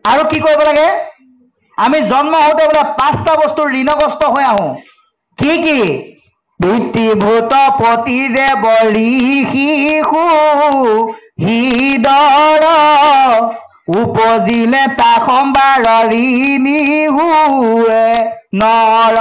আৰু কি কৰিব লাগে আমি জন্ম হওঁতে বোলে 5টা বস্তুৰ ঋণগ্ৰস্ত হৈ আহো কি কি পিতৃভূত পতিদেৱ ঋষি হৃদৰ উপজিলে তা সম্বাৰ ঋণী হুৱে নৰ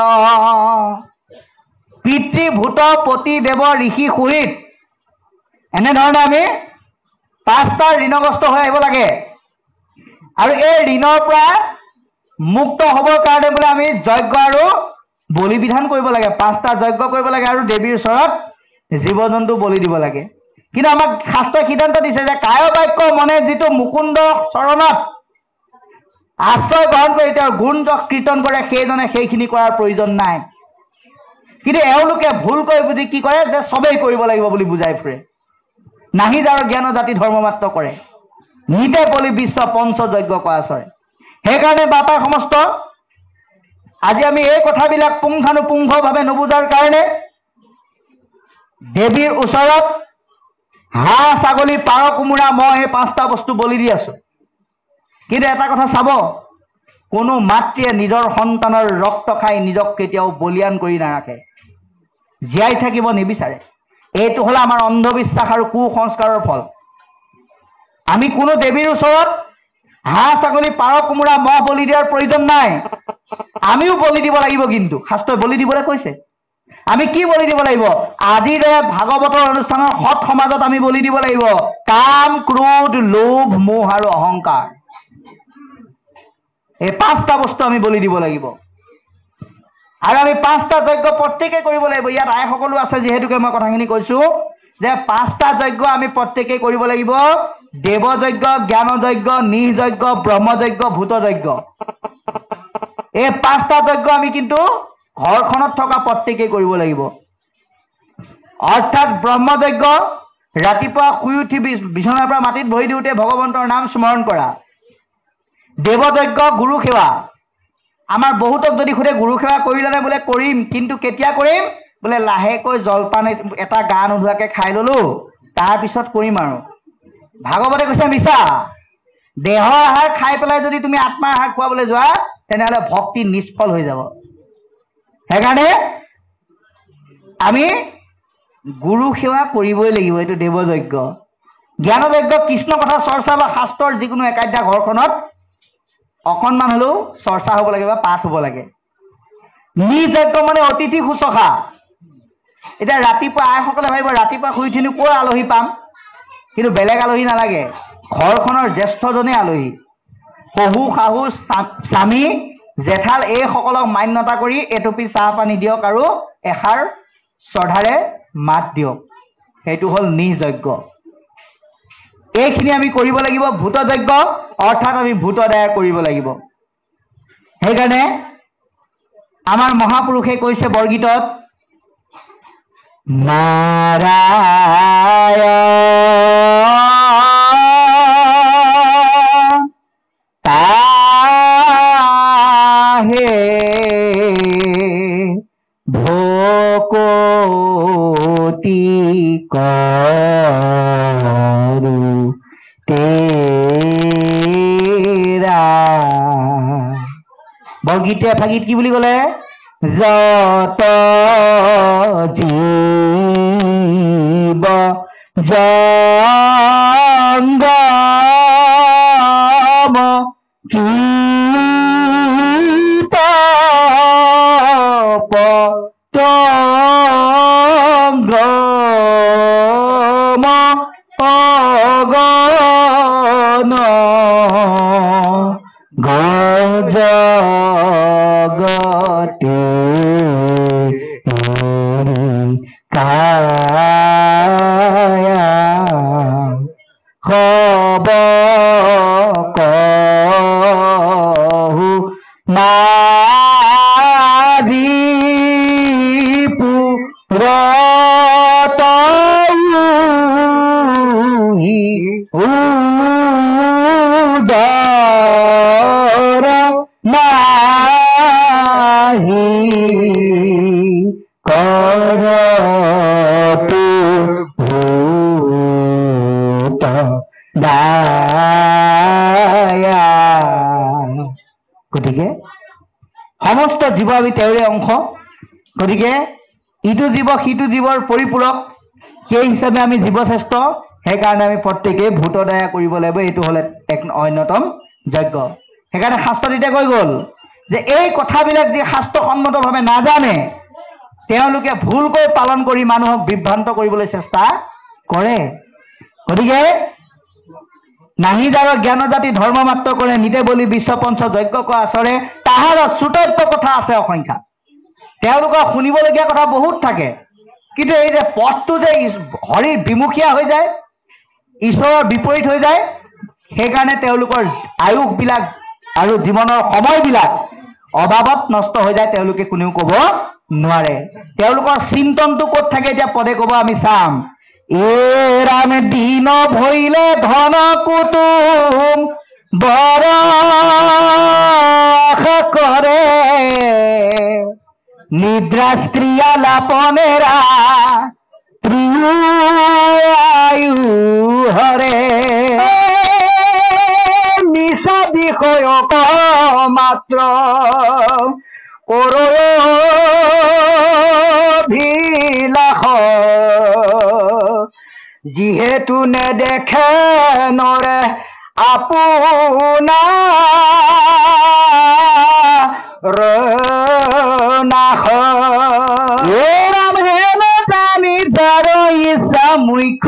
পিতৃভূত পতিদেৱ ঋষি সুহিত এনেধৰণে আমি 5টা ঋণগ্ৰস্ত হৈ আহিব লাগে আৰু এই ঋণৰ পৰা মুক্ত হ'বৰ কাৰণে বোলে আমি যজ্ঞ আৰু বলি বিধান কৰিব লাগে 5টা যজ্ঞ কৰিব লাগে আৰু দেৱীৰ ওচৰত জীৱ জন্তু বলি দিব লাগে কিন্তু আমাক শাস্ত্ৰই সিদ্ধান্ত দিছে যে কায় বাক্য মনে যিটো মুকুন্দ চৰণত আশ্ৰয় গ্ৰহণ কৰি তেওঁৰ গুণ যশ কীৰ্তন কৰে সেইজনে সেইখিনি কৰাৰ প্ৰয়োজন নাই কিন্তু এওঁলোকে ভুলকৈ বুজি কি কৰে যে সবেই কৰিব লাগিব বুলি বুজাই ফুৰে নাহি যাৰ জ্ঞান জাতি ধৰ্ম মাত্ৰ কৰে নিতে বলি বিশ্ব পঞ্চযজ্ঞ কৰাচৰে সেইকাৰণে বাপা সমস্ত আজি আমি এই কথাবিলাক পুংখানুপুংখভাৱে নুবুজাৰ কাৰণে দেৱীৰ ওচৰত হাঁহ ছাগলী পাৰ কোমোৰা মহ এই 5টা বস্তু বলি দি আছো কিন্তু এটা কথা চাব কোনো মাতৃয়ে নিজৰ সন্তানৰ ৰক্ত খাই নিজক কেতিয়াও বলিয়ান কৰি নাৰাখে জীয়াই থাকিব নিবিচাৰে এইটো হ'ল আমাৰ অন্ধবিশ্বাস আৰু কুসংস্কাৰৰ ফল আমি কোনো দেৱীৰ ওচৰত হাঁহ ছাগলী পাৰ কোমোৰা মহ বলি দিয়াৰ প্ৰয়োজন নাই আমিও বলি দিব লাগিব কিন্তু শাস্ত্ৰই বলি দিবলৈ কৈছে আমি কি বলি দিব লাগিব আজিৰ ভাগৱতৰ অনুষ্ঠানৰ সৎ সমাজত আমি বলি দিব লাগিব কাম ক্ৰোধ লোভ মোহ আৰু অহংকাৰ এই 5টা বস্তু আমি বলি দিব লাগিব আৰু আমি 5টা যজ্ঞ প্ৰত্যেকে কৰিব লাগিব ইয়াত আই সকলো আছে যেহেতুকে মই কথাখিনি কৈছো যে 5টা যজ্ঞ আমি প্ৰত্যেকে কৰিব লাগিব দেৱ যজ্ঞ জ্ঞান যজ্ঞ নিহ যজ্ঞ ব্ৰহ্ম যজ্ঞ ভূত যজ্ঞ এই 5টা যজ্ঞ আমি কিন্তু ঘৰখনত থকা প্ৰত্যেকে কৰিব লাগিব অৰ্থাৎ ব্ৰহ্ম যজ্ঞ ৰাতিপুৱা শুই উঠি বিছনাৰ পৰা মাটিত বহি দিওঁতে ভগৱন্তৰ নাম স্মৰণ কৰা দেৱ যজ্ঞ গুৰু সেৱা আমাৰ বহুতক যদি সোধে গুৰু সেৱা কৰিলেনে বোলে কৰিম কিন্তু কেতিয়া কৰিম বোলে লাহেকৈ জলপান এটা গা নোধোৱাকৈ খাই ললো তাৰপিছত কৰিম আৰু ভাগৱতে কৈছে মিছা দেহৰ আহাৰ খাই পেলাই যদি তুমি আত্মাৰ আহাৰ খুৱাবলৈ যোৱা তেনেহ'লে ভক্তি নিষ্ফল হৈ যাব সেইকাৰণে আমি গুৰু সেৱা কৰিবই লাগিব এইটো দেৱ যজ্ঞ জ্ঞান যজ্ঞ কৃষ্ণ কথা চৰ্চা বা শাস্ত্ৰৰ যিকোনো একাধ্যায় ঘৰখনত অকণমান হ'লেও চৰ্চা হ'ব লাগে বা পাঠ হ'ব লাগে নিজ যজ্ঞ মানে অতিথি শুশ্ৰূষা এতিয়া ৰাতিপুৱা আইসকলে ভাবিব ৰাতিপুৱা শুই উঠিনো ক'ৰ আলহী পাম কিন্তু বেলেগ আলহী নালাগে ঘৰখনৰ জ্যেষ্ঠজনে আলহী শহু শাহু স্বামী জেঠাল এইসকলক মান্যতা কৰি এটুপি চাহ পানী দিয়ক আৰু এষাৰ শ্ৰদ্ধাৰে মাত দিয়ক সেইটো হ'ল নিজ যজ্ঞ এইখিনি আমি কৰিব লাগিব ভূত যজ্ঞ অৰ্থাৎ আমি ভূত দায়া কৰিব লাগিব সেইকাৰণে আমাৰ মহাপুৰুষে কৈছে বৰগীতত নাৰায়ণ তাহে ভকতি কৰো তেৰা বৰগীতে এফাগীত কি বুলি ক'লে যত জীৱ জংগম পতংগম অগণ গজগতে কায়া হব সমস্ত জীৱ আমি তেওঁৰে অংশ। গতিকে ইটো জীৱ সিটো জীৱৰ পৰিপূৰক, সেই হিচাপে আমি জীৱশ্ৰেষ্ঠ। সেইকাৰণে আমি প্ৰত্যেকেই ভূতদয়া কৰিব লাগিব। এইটো হ'লে এক অন্যতম যজ্ঞ। সেইকাৰণে শাস্ত্ৰত এতিয়া কৈ গ'ল যে এই কথাবিলাক যি শাস্ত্ৰসন্মতভাৱে নাজানে তেওঁলোকে ভুলকৈ পালন কৰি মানুহক বিভ্ৰান্ত কৰিবলৈ চেষ্টা কৰে। গতিকে নাহি যাৰ জ্ঞান জাতি ধৰ্ম মাত্ৰ কৰে, নিতে বলি বিশ্বপঞ্চ যজ্ঞ কৰা আচৰে, তাহাৰ শ্ৰুতত্ব কথা আছে অসংখ্যা। তেওঁলোকৰ শুনিবলগীয়া কথা বহুত থাকে, কিন্তু এই যে পথটো যে হৰিৰ বিমুখীয়া হৈ যায়, ঈশ্বৰৰ বিপৰীত হৈ যায়, সেইকাৰণে তেওঁলোকৰ আয়ুসবিলাক আৰু জীৱনৰ সময়বিলাক অভাৱত নষ্ট হৈ যায়। তেওঁলোকে কোনেও ক'ব নোৱাৰে। তেওঁলোকৰ চিন্তনটো ক'ত থাকে এতিয়া পদে ক'ব, আমি চাম। ৰাম দিন ভৈলে ধন কুটুম বৰ আশা কৰে, নিদ্রা স্ত্রী আলাপনেরা আয়ু হরে, নিশা বিষয় মাত্র ভিলাস, যিহেতু নেদেখে নৰে আপোনাৰ নাশ, ৰাম হেন জানি যাৰ ইচ্ছা মুখ্য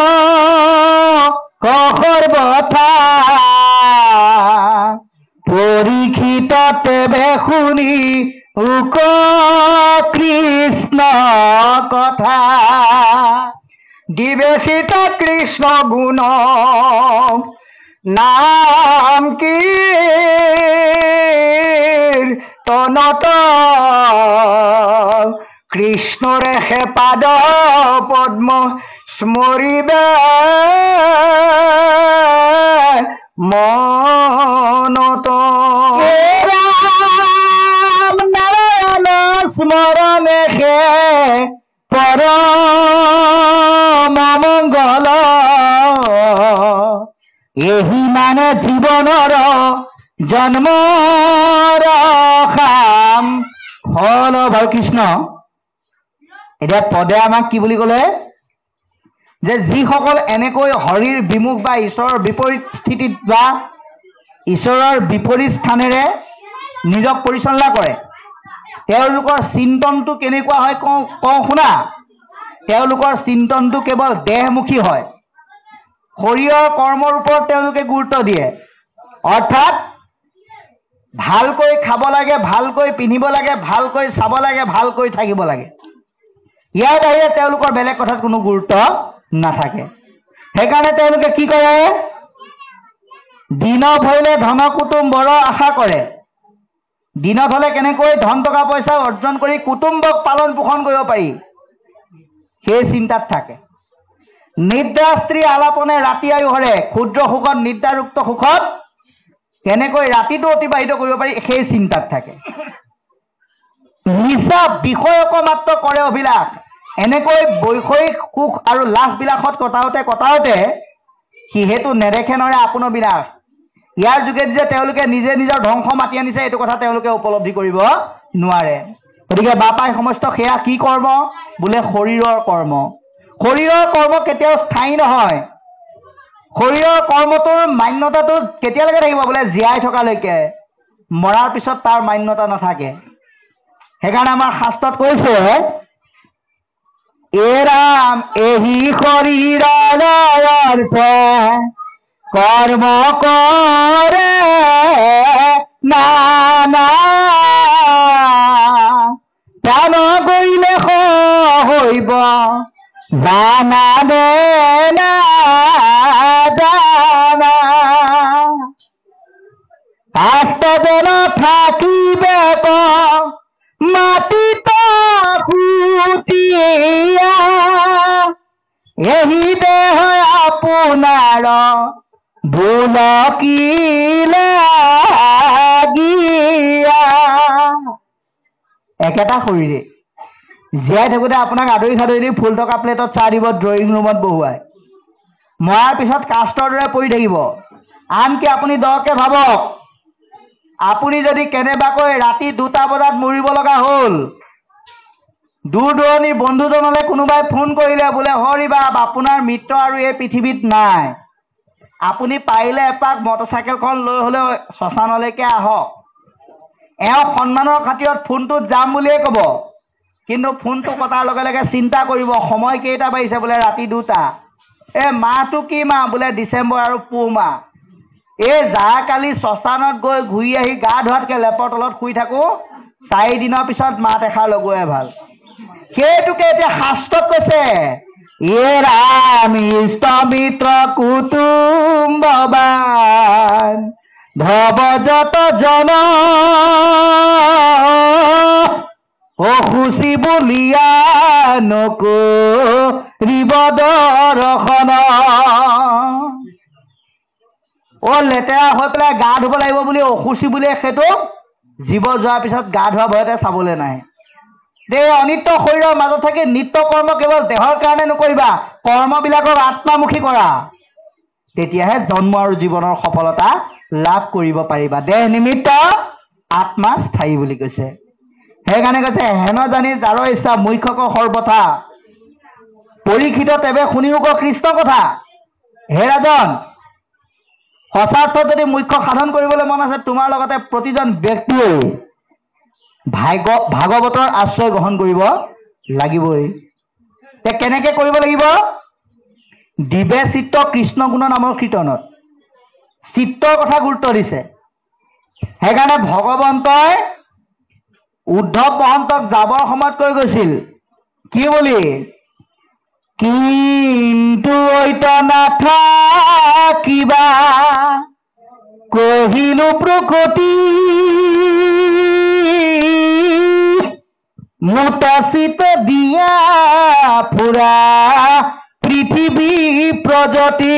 সৰ্বথা, পৰীক্ষিত তেবে শুনি উক কৃষ্ণ কথা, বিবেচিত কৃষ্ণ গুণ নাম কীৰ্তনত, কৃষ্ণৰে হে পাদ পদ্ম স্মৰিবে মনত, ৰাম নাৰায়ণ স্মৰণে হে পৰম মংগল, এহি মানে জীৱনৰ জন্মৰ খাম ফল। বাৰু কৃষ্ণ এতিয়া পদে আমাক কি বুলি ক'লে যে যিসকল এনেকৈ হৰিৰ বিমুখ বা ঈশ্বৰৰ বিপৰীত স্থিতিত বা ঈশ্বৰৰ বিপৰীত স্থানেৰে নিজক পৰিচালনা কৰে, তেওঁলোকৰ চিন্তনটো কেনেকুৱা হয় কওঁ শুনা। তেওঁলোকৰ চিন্তনটো কেৱল দেহমুখী হয়। শৰীৰৰ কৰ্মৰ ওপৰত তেওঁলোকে গুৰুত্ব দিয়ে। অৰ্থাৎ ভালকৈ খাব লাগে, ভালকৈ পিন্ধিব লাগে, ভালকৈ চাব লাগে, ভালকৈ থাকিব লাগে। ইয়াৰ বাহিৰে তেওঁলোকৰ বেলেগ কথাত কোনো গুৰুত্ব নাথাকে। সেইকাৰণে তেওঁলোকে কি কৰে, দিনত হলে ধন কুটুম বৰ আশা কৰে। দিনত হলে কেনেকৈ ধন টকা পইচা অৰ্জন কৰি কুটুম্বক পালন পোষণ কৰিব পাৰি সেই চিন্তাত থাকে। নিদ্ৰা স্ত্ৰী আলাপনে ৰাতি আয়ু হৰে, ক্ষুদ্ৰ সুখত নিদ্ৰাযুক্ত সুখত কেনেকৈ ৰাতিটো অতিবাহিত কৰিব পাৰি সেই চিন্তাত থাকে। নিচা বিষয়ক মাত্ৰ কৰে অভিলাষ, এনেকৈ বৈষয়িক সুখ আৰু লাভ বিলাসত কটাওঁতে সিহেতু নেদেখে নৰে আপোন বিনাশ। ইয়াৰ যোগেদি যে তেওঁলোকে নিজে নিজৰ ধ্বংস মাতি আনিছে এইটো কথা তেওঁলোকে উপলব্ধি কৰিব নোৱাৰে। গতিকে বাপাই সমস্ত সেয়া কি কৰ্ম বোলে শৰীৰৰ কৰ্ম। শৰীৰৰ কৰ্ম কেতিয়াও স্থায়ী নহয়। শৰীৰৰ কৰ্মটোৰ মান্যতাটো কেতিয়ালৈকে থাকিব বোলে জীয়াই থকালৈকে, মৰাৰ পিছত তাৰ মান্যতা নাথাকে। সেইকাৰণে আমাৰ শাস্ত্ৰত কৈছে এৰাম এহি শৰীৰৰ অৰ্থে কৰ্ম কৰে নানা, প্ৰাণ গৈলে হইব জানা দে না জানা, বাস্তৱত থাকিবে মাটিত ফুটিয়া, এহি দেহ আপোনাৰ বুলকিলে গিয়া। একেটা শৰীৰে জীয়াই থাকোঁতে আপোনাক আদৰি সাদৰি দি ফুল থকা প্লেটত চাহ দিব, ড্ৰয়িং ৰুমত বহুৱাই। মৰাৰ পিছত কাষ্টৰ দৰে পৰি থাকিব। আনকি আপুনি দকে ভাবক আপুনি যদি কেনেবাকৈ ৰাতি 2টা বজাত মৰিব লগা হ'ল, দূৰ দূৰণিৰ বন্ধুজনলৈ কোনোবাই ফোন কৰিলে বোলে হৰি বাপ আপোনাৰ মিত্ৰ আৰু এই পৃথিৱীত নাই, আপুনি পাৰিলে এপাক মটৰচাইকেলখন লৈ হ'লেও শ্মশানলৈকে আহক। এওঁ সন্মানৰ খাতিৰত ফোনটোত যাম বুলিয়ে ক'ব, কিন্তু ফোনটো কটাৰ লগে লগে চিন্তা কৰিব সময় কেইটা বাজিছে, বোলে ৰাতি 2টা। মাহটো কি মাহ? বোলে ডিচেম্বৰ আৰু পুহ মাহ। যাৰ কালি শ্মশানত গৈ ঘূৰি আহি গা ধোৱাতকৈ লেপৰ তলত শুই থাকোঁ, 4 দিনৰ পিছত মাত এষাৰ লগোৱাই ভাল। সেইটোকে এতিয়া শাস্ত্ৰত কৈছে, ৰাম ইষ্ট মিত্ৰ কুটুম্ববান ভৱজত জন অসুচি বুলিয়া নকৰিব দৰ্শন। লেতেৰা হৈ পেলাই গা ধুব লাগিব বুলি অসুচি বুলিয়ে সেইটো জীৱ যোৱাৰ পিছত গা ধোৱা ভয়তে চাবলৈ নাই। অনিত্য শৰীৰৰ মাজত থাকি নিত্য কৰ্ম কেৱল দেহৰ কাৰণে নকৰিবা, কৰ্মবিলাকক আত্মামুখী কৰা, তেতিয়াহে জন্ম আৰু জীৱনৰ সফলতা লাভ কৰিব পাৰিবা। দেহ নিমিত্ত আত্মা স্থায়ী বুলি কৈছে। সেইকাৰণে কৈছে হেন জানি যাৰ ইচ্ছা মুখ্যক সৰ্বথা পৰীক্ষিত তেবে শুনিওক কৃষ্ণ কথা। হে ৰাজন, সঁচাৰ্থত যদি মুখ্য সাধন কৰিবলৈ মন আছে, তোমাৰ লগতে প্ৰতিজন ব্যক্তিয়ে ভাগৱতৰ আশ্ৰয় গ্ৰহণ কৰিব লাগিবই। কেনেকে কৰিব লাগিব? দিবে চিত্ত কৃষ্ণ গুণ নামৰ কীৰ্তনত চিত্তৰ কথা গুৰুত্ব দিছে। সেইকাৰণে ভগৱন্তই উদ্ধৱ মহন্তক যাবৰ সময়ত কৈ গৈছিল কি বুলি? কিন্তু নাথাকিবা কহিলো প্ৰকৃতি মুতাচিত দিয়া ফুৰা পৃথিৱী প্ৰজতি।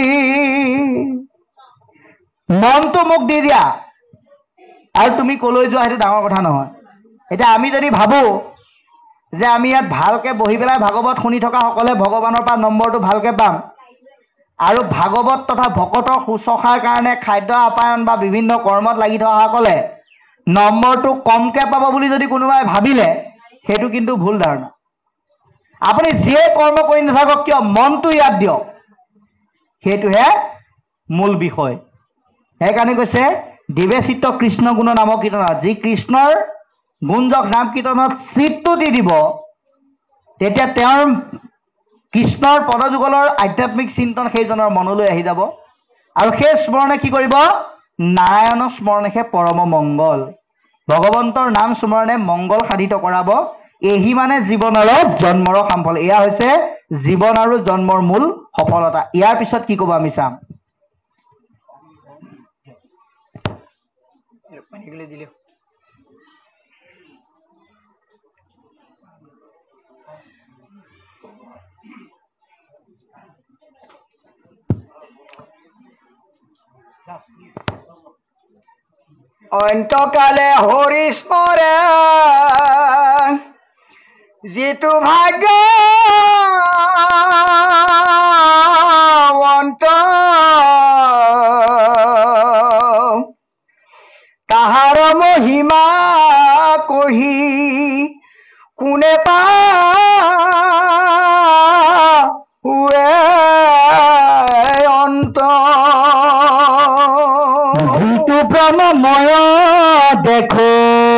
মনটো মোক দি দিয়া আৰু তুমি কলৈ যোৱা সেইটো ডাঙৰ কথা নহয়। এতিয়া আমি যদি ভাবো যে আমি ইয়াত ভালকে বহি পেলাই ভাগৱত শুনি থকা সকলে ভগৱানৰ পৰা নম্বৰটো ভালকে পাম, আৰু ভাগৱত তথা ভকতৰ শুশ্ৰূষাৰ কাৰণে খাদ্য আপায়ন বা বিভিন্ন কৰ্মত লাগি থকা সকলে নম্বৰটো কমকে পাব বুলি যদি কোনোবাই ভাবিলে, সেইটো কিন্তু ভুল ধাৰণা। আপুনি যিয়ে কৰ্ম কৰি নাথাকক কিয় মনটো ইয়াত দিয়ক, সেইটোহে মূল বিষয়। সেইকাৰণে কৈছে দিবে চিত্ত কৃষ্ণ গুণ নামৰ কীৰ্তনত, যি কৃষ্ণৰ গুণজক নাম কীৰ্তনত চিত্তটো দি দিব, তেতিয়া তেওঁৰ কৃষ্ণৰ পদযুগলৰ আধ্যাত্মিক চিন্তন সেইজনৰ মনলৈ আহি যাব, আৰু সেই স্মৰণে কি কৰিব? নাৰায়ণ স্মৰণেহে পৰম মংগল। ভগৱন্তৰ নাম স্মৰণে মংগল সাধিত কৰাব। এহি মানে জীৱনৰ জন্মৰ সাফল। এয়া হৈছে জীৱন আৰু জন্মৰ মূল সফলতা। ইয়াৰ পিছত কি ক'ব আমি চাম। অন্তকালে হৰি স্মৰে যিটো ভাগ্য তাহাৰ মহিমা কহি কোনে পাৱে অন্ত। যিটো প্ৰণময় দেখো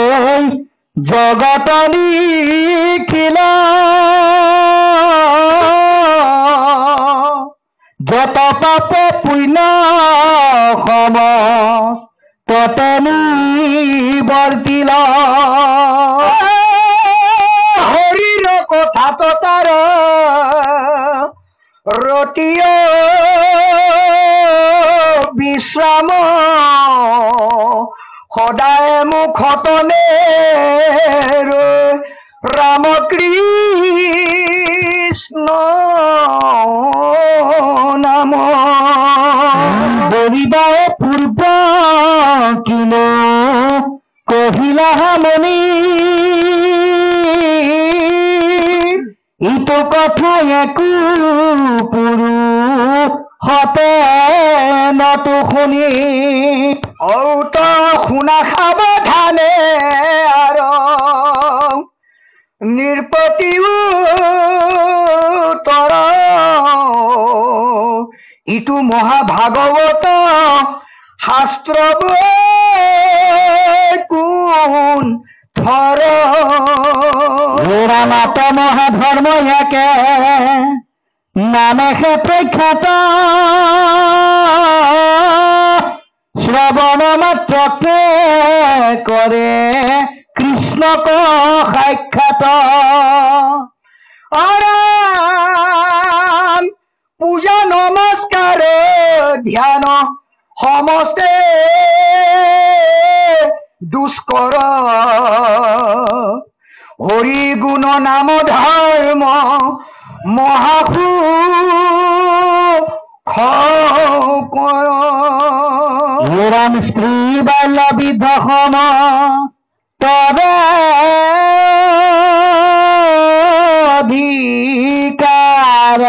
জগত লিখিলা যত পাপ পুণ্য সম ততে নিবৰ্তিলা। হৰিৰ কথাটো তাৰ ৰতিয় বিশ্ৰাম সদায় মুখতনে ৰাম কৃষ্ণ নাম বলিবাই পূৰ্ব কিনো কহিলা মনি ইটো কথা একো পুৰুষতে নতো শুনি ঔত শুনা সাৱধানে আৰু নিৰ্পতি উত্তৰ ইটো মহাভাগৱত শাস্ত্ৰ কোন থৰ নাট মহাধৰ্ম ইয়াকে নামেহে প্ৰখ্যাত শ্ৰৱণ মাত্ৰকে কৰে কৃষ্ণক সাক্ষাৎ অৰাম পূজা নমস্কাৰ ধ্যান সমস্তে দুষ্কৰ হৰি গুণ নাম ধৰ্ম মহাসু ৰাম স্ত্ৰী বাল্য বিধ সম তবে অধিকাৰ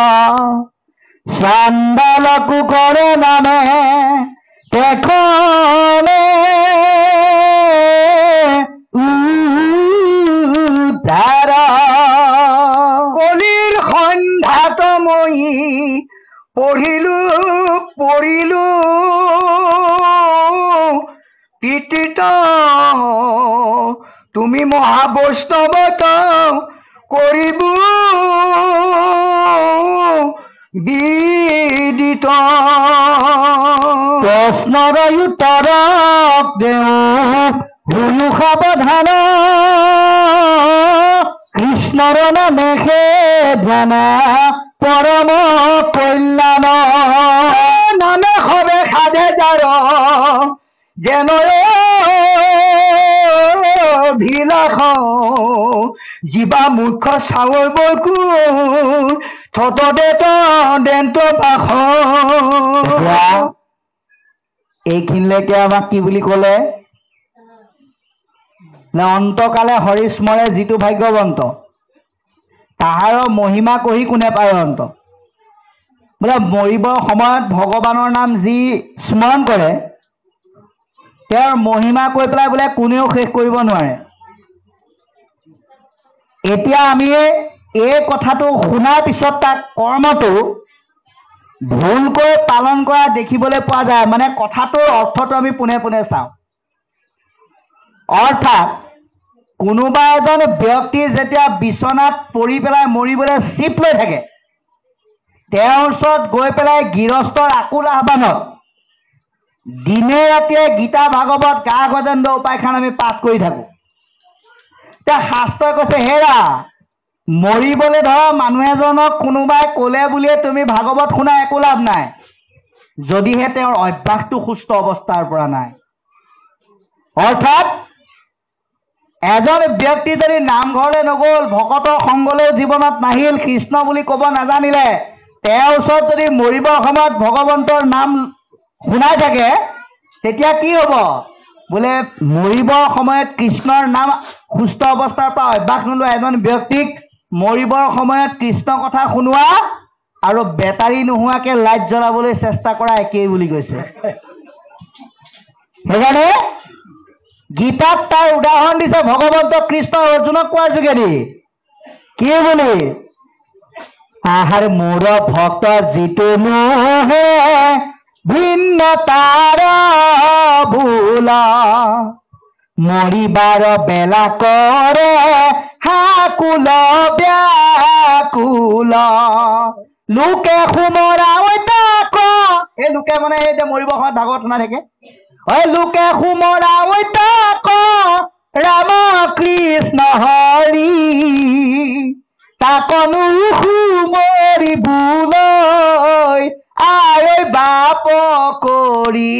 চাণ্ডালকো কৰে নামে তেখনে উদ্ধাৰ কলিৰ সন্ধ্যাত মই পৰিলো পিতিত তুমি মহাবৈষ্ণৱত কৰিব বিদিত প্ৰশ্নৰ উত্তৰ শুনো সাৱধান কৃষ্ণৰ নামেহে ধ্যান পৰম কল্যাণ নামে সবে সাধে যাৰ যেন ভিলাস জীৱা মূৰ্খ চাউল বকু থত দেন্ত বাস এইখিনিলৈকে আমাক কি বুলি ক'লে নে অন্তকালে হৰিস্মৰে যিটো ভাগ্যৱন্ত তাহাৰ মহিমা কহি কোনে পায় অন্ত বোলে মৰিবৰ সময়ত ভগৱানৰ নাম যি স্মৰণ কৰে তেওঁৰ মহিমা কৈ পেলাই বোলে কোনেও শেষ কৰিব নোৱাৰে এতিয়া আমি এই কথাটো শুনাৰ পিছত তাক কৰ্মটো ভুলকৈ পালন কৰা দেখিবলৈ পোৱা যায় মানে কথাটোৰ অৰ্থটো আমি পোনে পোনে চাওঁ অৰ্থাৎ কোনোবা এজন ব্যক্তি যেতিয়া বিচনাত পৰি পেলাই মৰিবলৈ চিপ লৈ থাকে তেওঁৰ ওচৰত গৈ পেলাই গৃহস্থৰ আকুল আহ্বানত দিনে ৰাতিয়ে গীতা ভাগৱত গা গজেন্দ্ৰ উপাখ্যান আমি পাঠ কৰি থাকোঁ এতিয়া শাস্ত্ৰই কৈছে হেৰা মৰিবলৈ ধৰা মানুহ এজনক কোনোবাই ক'লে বুলিয়ে তুমি ভাগৱত শুনা একো লাভ নাই যদিহে তেওঁৰ অভ্যাসটো সুস্থ অৱস্থাৰ পৰা নাই অৰ্থাৎ এজন ব্যক্তি যদি নামঘৰলৈ নগ'ল ভকতৰ সংগলৈও জীৱনত নাহিল কৃষ্ণ বুলি ক'ব নাজানিলে তেওঁৰ ওচৰত যদি মৰিবৰ সময়ত ভগৱন্তৰ নাম শুনাই থাকে তেতিয়া কি হ'ব বোলে মৰিবৰ সময়ত কৃষ্ণৰ নাম সুস্থ অৱস্থাৰ পৰা অভ্যাস নোলোৱা এজন ব্যক্তিক মৰিবৰ সময়ত কৃষ্ণ কথা শুনোৱা আৰু বেটাৰী নোহোৱাকৈ লাইট জ্বলাবলৈ চেষ্টা কৰা একেই বুলি কৈছে সেইকাৰণে গীতাত তাৰ উদাহৰণ দিছে ভগৱন্ত কৃষ্ণ অৰ্জুনক কোৱাৰ যোগেদি কি বুলি আহাৰ মোৰ ভক্ত যিটো নোহে ভিন্ন তাৰ ভুল মৰিবাৰ বেলা কৰে হাকুল ব্যাকুল লোকে সুমৰা তাক এই লোকে মানে এই যে মৰিব সময়ত ভাগৱত শুনা থাকে লোকে সুমৰা তাক ৰাম কৃষ্ণ হৰি তাকনো সুমৰি বুলৈ আই বাপ কৰি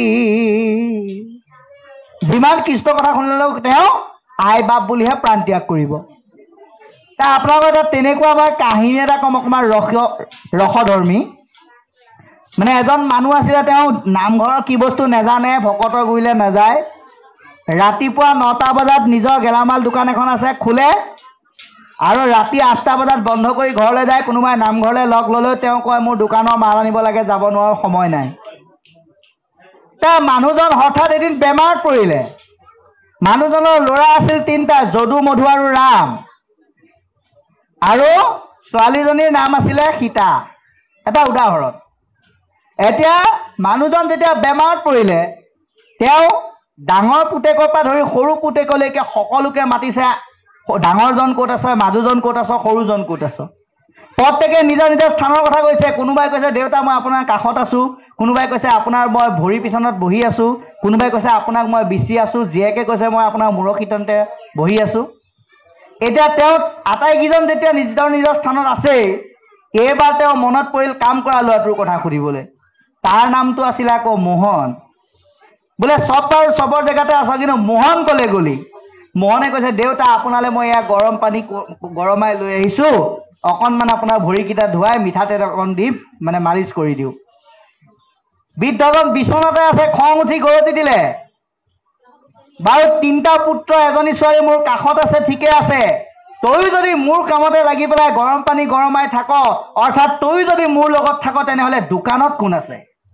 যিমান কৃষ্ণ কথা শুনিলেও তেওঁ আই বাপ বুলিহে প্ৰাণ ত্যাগ কৰিব আপোনালোকৰ তাত তেনেকুৱা মই কাহিনী এটা কম অকণমান ৰসধৰ্মী মানে এজন মানুহ আছিলে তেওঁ নামঘৰৰ কি বস্তু নেজানে ভকতৰ গুৰিলে নাযায় ৰাতিপুৱা 9টা বজাত নিজৰ গেলামাল দোকান এখন আছে খোলে আৰু ৰাতি 8টা বজাত বন্ধ কৰি ঘৰলৈ যায় কোনোবাই নামঘৰলৈ লগ ল'লেও তেওঁ কয় মোৰ দোকানৰ মাল আনিব লাগে যাব নোৱাৰো সময় নাই তাৰ মানুহজন হঠাৎ এদিন বেমাৰত পৰিলে। মানুহজনৰ ল'ৰা আছিল 3টা, যদু, মধু আৰু ৰাম, আৰু ছোৱালীজনীৰ নাম আছিলে সীতা। এটা উদাহৰণ। এতিয়া মানুহজন যেতিয়া বেমাৰত পৰিলে, তেওঁ ডাঙৰ পুতেকৰ পৰা ধৰি সৰু পুতেকলৈকে সকলোকে মাতিছে, ডাঙৰজন ক'ত আছে, মাজুজন ক'ত আছে, সৰুজন ক'ত আছে। প্ৰত্যেকে নিজৰ নিজৰ স্থানৰ কথা কৈছে। কোনোবাই কৈছে দেউতা মই আপোনাৰ কাষত আছো, কোনোবাই কৈছে আপোনাৰ মই ভৰি পিছনত বহি আছো, কোনোবাই কৈছে আপোনাক মই বিচি আছো, জীয়েকে কৈছে মই আপোনাৰ মূৰৰ শীতন্তে বহি আছো। এতিয়া তেওঁ আটাইকেইজন যেতিয়া নিজৰ নিজৰ স্থানত আছে, এইবাৰ তেওঁ মনত পৰিল কাম কৰা ল'ৰাটোৰ কথা সুধিবলৈ। তাৰ নামটো আছিল আকৌ মোহন। বোলে চব বাৰু চবৰ জেগাতে আছ, কিন্তু মোহন কলে গলি? মোহনে কৈছে দেউতা আপোনালৈ মই এয়া গৰম পানী গৰমাই লৈ আহিছো, অকণমান আপোনাৰ ভৰিকেইটা ধুৱাই মিঠাতেল অকণ দি মানে মালিচ কৰি দিওঁ। বৃদ্ধজন বিচনাতে আছে, খং উঠি গৰজি দিলে, বাৰু 3টা পুত্ৰ এজনী ছোৱালী মোৰ কাষত আছে, ঠিকে আছে, তই যদি মোৰ কামতে লাগি পেলাই গৰম পানী গৰমাই থাক, অৰ্থাৎ তই যদি মোৰ লগত থাক, তেনেহলে দোকানত কোন আছে?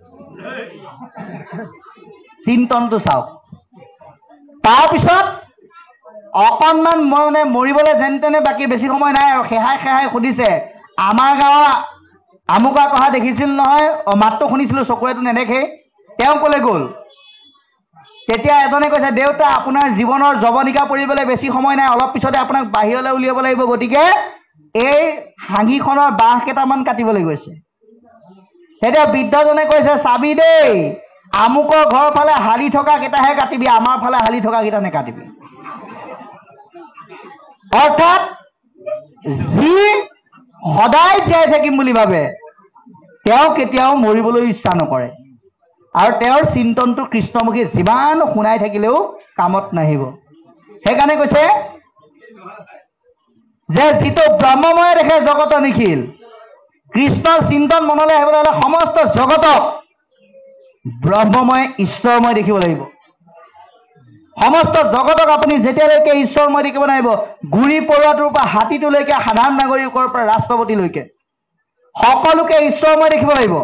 চিন্তনটো চাওক। তাৰপিছত অকণমান মই মানে মৰিবলৈ যেন তেনে বাকী বেছি সময় নাই আৰু সেহাই সেহাই সুধিছে, আমাৰ গাঁৱৰ আমুকা কথা দেখিছিল নহয়? মাতটো শুনিছিলো, চকুৰেতো নেদেখেই, তেওঁ কলে গ'ল? তেতিয়া এজনে কৈছে দেউতা আপোনাৰ জীৱনৰ জৱনিকা পৰিবলৈ বেছি সময় নাই, অলপ পিছতে আপোনাক বাহিৰলৈ উলিয়াব লাগিব, গতিকে এই হাঙিখনৰ বাঁহ কেইটামান কাটিবলৈ গৈছে। তেতিয়া বৃদ্ধজনে কৈছে চাবি দেই, আমুকৰ ঘৰৰ ফালে হালি থকা কেইটাহে কাটিবি, আমাৰ ফালে হালি থকা কেইটা নেকাটিবি। অৰ্থাৎ যি সদায় জীয়াই থাকিম বুলি ভাবে, তেওঁ কেতিয়াও মৰিবলৈ ইচ্ছা নকৰে, আৰু তেওঁৰ চিন্তনটো কৃষ্ণমুখী, যিমান শুনাই থাকিলেও কামত নাহিব। সেইকাৰণে কৈছে যে যিটো ব্ৰহ্মময় দেখে জগত নিখিল, কৃষ্ণৰ চিন্তন মনলৈ আহিবলৈ হ'লে সমস্ত জগতক ব্ৰহ্মময় ঈশ্বৰময় দেখিব লাগিব। সমস্ত জগতক আপুনি যেতিয়ালৈকে ঈশ্বৰময় দেখিব নোৱাৰিব, গুৰি পৰুৱাটোৰ পৰা হাতীটোলৈকে, সাধাৰণ নাগৰিকৰ পৰা ৰাষ্ট্ৰপতিলৈকে সকলোকে ঈশ্বৰময় দেখিব লাগিব।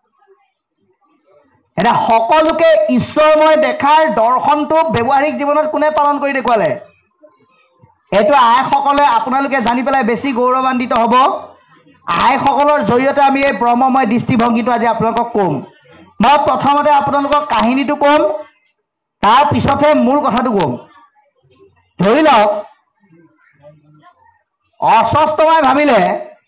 এতিয়া সকলোকে ঈশ্বৰময় দেখাৰ দৰ্শনটো ব্যৱহাৰিক জীৱনত কোনে পালন কৰি দেখুৱালে? এইটো আইসকলে আপোনালোকে জানি পেলাই বেছি গৌৰৱান্বিত হ'ব। আইসকলৰ জৰিয়তে আমি এই ব্ৰহ্মময় দৃষ্টিভংগীটো আজি আপোনালোকক ক'ম। মই প্ৰথমতে আপোনালোকক কাহিনীটো ক'ম, তাৰ পিছতহে মূল কথাটো ক'ম। ধৰি লওক অশ্বস্থমাই ভাবিলে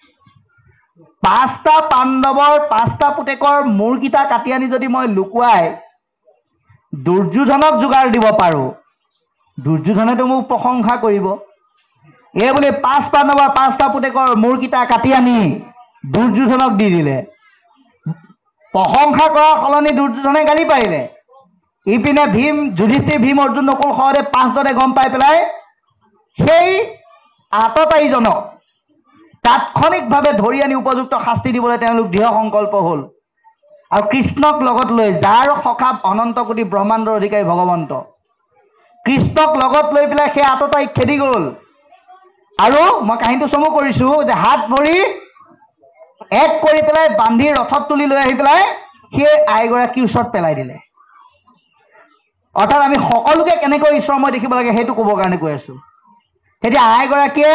5টা পাণ্ডৱৰ 5টা পুতেকৰ মূৰকেইটা কাটি আনি যদি মই লুকুৱাই দুৰ্যোধনক যোগাৰ দিব পাৰো, দুৰ্যোধনেতো মোক প্ৰশংসা কৰিব। এই বুলি 5 পাণ্ডৱৰ 5টা পুতেকৰ মূৰকেইটা কাটি আনি দুৰ্যোধনক দি দিলে। প্ৰশংসা কৰাৰ সলনি দুৰ্যোধনে গালি পাৰিলে। ইপিনে ভীম, যুধিষ্ঠিৰ, ভীম, অৰ্জুন, নকুল, সহদেৱ 5জনে গম পাই পেলাই সেই আততায়ীজনক তাৎক্ষণিকভাৱে ধৰি আনি উপযুক্ত শাস্তি দিবলৈ তেওঁলোক দৃঢ় সংকল্প হ'ল। আৰু কৃষ্ণক লগত লৈ, যাৰ সখা অনন্ত কোটি ব্ৰহ্মাণ্ডৰ অধিকাৰী ভগৱন্ত, কৃষ্ণক লগত লৈ পেলাই সেই আততায়ীক খেদি গ'ল। আৰু মই কাহিনীটো চমু কৰিছো যে হাত ভৰি এক কৰি পেলাই বান্ধি ৰথত তুলি লৈ আহি পেলাই সেই আইগৰাকীৰ ওচৰত পেলাই দিলে। অৰ্থাৎ আমি সকলোকে কেনেকৈ ঈশ্বৰময় দেখিব লাগে সেইটো ক'বৰ কাৰণে কৈ আছো। এতিয়া আইগৰাকীয়ে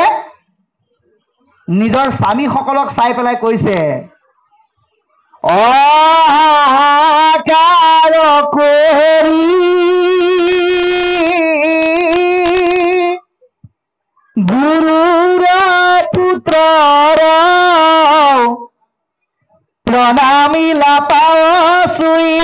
নিজৰ স্বামীসকলক চাই পেলাই কৈছে, অহাকাৰ কৰি গুৰুৰ পুত্ৰৰ প্ৰণামিলা পাৱচুই,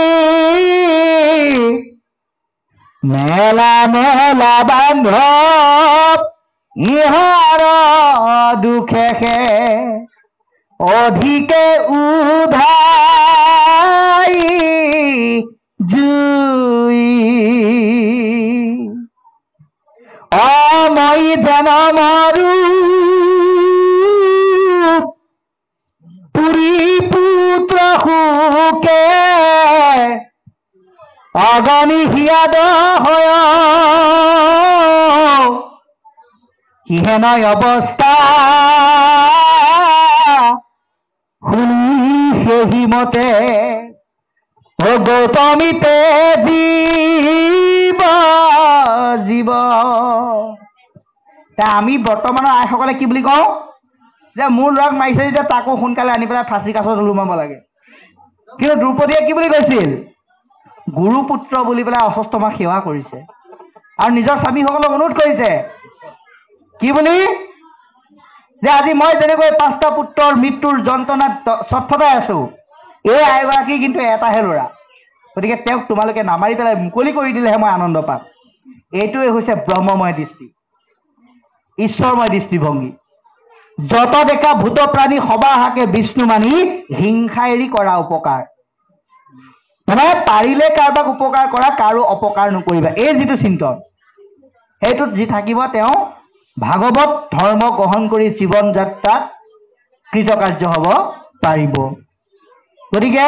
মেলা মেলা বান্ধৱ ইহাৰ দুখেহে, অধিকে উধাই জুই, মই যেন মাৰো পুৰী পুত্ৰ সুকে, অগণি হিয়াদ হয় কিহেনয় অৱস্থা, শুনি সেই মতে ও গৌতমীতে জীৱ জীৱ। আমি বৰ্তমানৰ আইসকলে কি বুলি কওঁ যে মোৰ ল'ৰাক মাৰিছে যেতিয়া তাকো সোনকালে আনি পেলাই ফাঁচি কাছত ওলোমাব লাগে। কিন্তু দ্ৰৌপদীয়ে কি বুলি কৈছিল? গুৰুপুত্ৰ বুলি পেলাই অশ্বত্থামাক সেৱা কৰিছে আৰু নিজৰ স্বামীসকলক অনুৰোধ কৰিছে কি বুলি যে আজি মই যেনেকৈ 5টা পুত্ৰৰ মৃত্যুৰ যন্ত্ৰণাত ছটফটাই আছো, এই আইগৰাকী কিন্তু এটাহে ল'ৰা, গতিকে তেওঁক তোমালোকে নামাৰি পেলাই মুকলি কৰি দিলেহে মই আনন্দ পাম। এইটোৱে হৈছে ব্ৰহ্মময় দৃষ্টি, ঈশ্বৰময় দৃষ্টিভংগী। যত দেখা ভূত প্ৰাণী সবা হাকে বিষ্ণু মানি হিংসা এৰি কৰা উপকাৰ। মানে পাৰিলে কাৰোবাক উপকাৰ কৰা, কাৰো অপকাৰ নকৰিবা, এই যিটো চিন্তন, সেইটোত যি থাকিব তেওঁ ভাগৱত ধৰ্ম গ্ৰহণ কৰি জীৱন যাত্ৰাত কৃতকাৰ্য হ'ব পাৰিব। গতিকে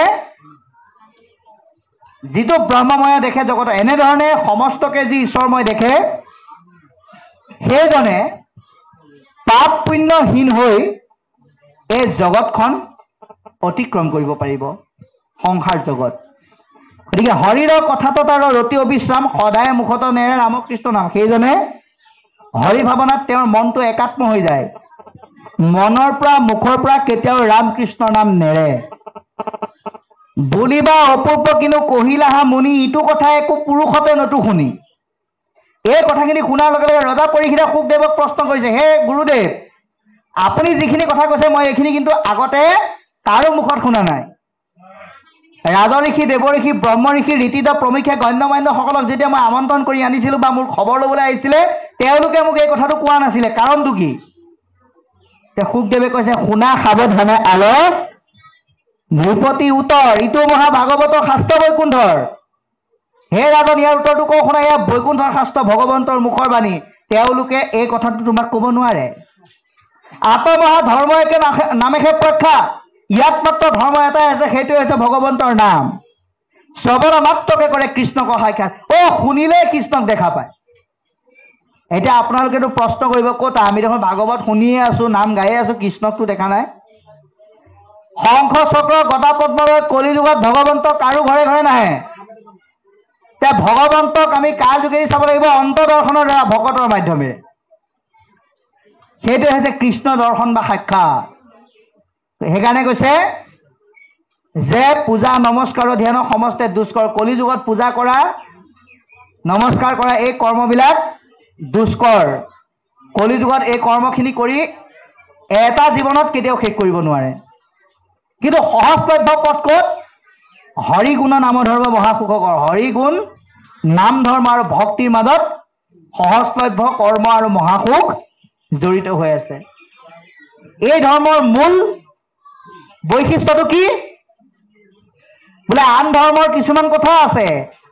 যিটো ব্ৰহ্মময় দেখে জগত, এনেধৰণে সমস্তকে যি ঈশ্বৰময় দেখে, সেইজনে পাপ পুণ্যহীন হৈ এই জগতখন অতিক্ৰম কৰিব পাৰিব, সংসাৰ জগত। গতিকে হৰিৰ কথাত আৰু ৰতি অবিশ্ৰাম, সদায় মুখত নেৰে ৰামকৃষ্ণ নাম। সেইজনে হৰি ভাৱনাত তেওঁৰ মনটো একাত্ম হৈ যায়, মনৰ পৰা মুখৰ পৰা কেতিয়াও ৰামকৃষ্ণ নাম নেৰে। বুলিবা অপূৰ্ব কিন্তু কহিলাহা মুনি, ইটো কথা একো পুৰুষতে নতো শুনি। এই কথাখিনি শুনাৰ লগে লগে ৰজা পৰীক্ষিতে শুকদেৱক প্ৰশ্ন কৰিছে, হে গুৰুদেৱ, আপুনি যিখিনি কথা কৈছে মই এইখিনি কিন্তু আগতে কাৰো মুখত শুনা নাই। ৰাজঋষি, দেৱঋষি, ব্ৰহ্ম ঋষি, ঋতিদ প্ৰমুখ্যে গণ্যমান্যসকলক যেতিয়া মই আমন্ত্ৰণ কৰি আনিছিলো বা মোৰ খবৰ ল'বলৈ আহিছিলে, তেওঁলোকে মোক এই কথাটো কোৱা নাছিলে, কাৰণটো কি? শুকদেৱে কৈছে, শুনা সাৱধানে আলস নৃপতি উত্তৰ, ইটো মহাভাগৱতৰ শাস্ত্ৰ বৈকুণ্ঠৰ। হে ৰাজন, ইয়াৰ উত্তৰটো কওঁ শুনা, এয়া বৈকুণ্ঠৰ শাস্ত্ৰ, ভগৱন্তৰ মুখৰ বাণী। তেওঁলোকে এই কথাটো তোমাক ক'ব নোৱাৰে। আত্মমহা ধৰ্ম একে নামেহে প্ৰখ্যাত, ইয়াত মাত্ৰ ধৰ্ম এটাই আছে, সেইটোৱে হৈছে ভগৱন্তৰ নাম। শ্ৰৱণ মাত্ৰকে কৰে কৃষ্ণক সাক্ষাৎ। শুনিলেই কৃষ্ণক দেখা পায়। এতিয়া আপোনালোকেতো প্ৰশ্ন কৰিব, ক'ত আমি দেখোন ভাগৱত শুনিয়ে আছো, নাম গায়ে আছো, কৃষ্ণকটো দেখা নাই। শংখ চক্ৰ গদা পদ্মলৈ কলিযুগত ভগৱন্ত কাৰো ঘৰে ঘৰে নাহে। এতিয়া ভগৱন্তক আমি কাৰ যোগেদি চাব লাগিব? অন্তৰ্দৰ্শনৰ দ্বাৰা, ভকতৰ মাধ্যমেৰে। সেইটোৱে হৈছে কৃষ্ণ দৰ্শন বা সাক্ষাৎ। সেইকাৰণে কৈছে যে পূজা নমস্কাৰ ধ্যান সমস্তে দুষ্কৰ, কলিযুগত পূজা কৰা নমস্কাৰ কৰা এই কৰ্মবিলাক দুষ্কৰ। কলিযুগত এই কৰ্মখিনি কৰি এটা জীৱনত কেতিয়াও শেষ কৰিব নোৱাৰে। কিন্তু সহজলভ্য পথ ক'ত? হৰিগুণ নাম ধৰ্ম মহাসুখকৰ। হৰিগুণ নাম ধৰ্ম আৰু ভক্তিৰ মাজত সহজলভ্য কৰ্ম আৰু মহাসুখ জড়িত হৈ আছে। এই ধৰ্মৰ মূল বৈশিষ্ট্যটো কি? বোলে আন ধৰ্মৰ কিছুমান কথা আছে,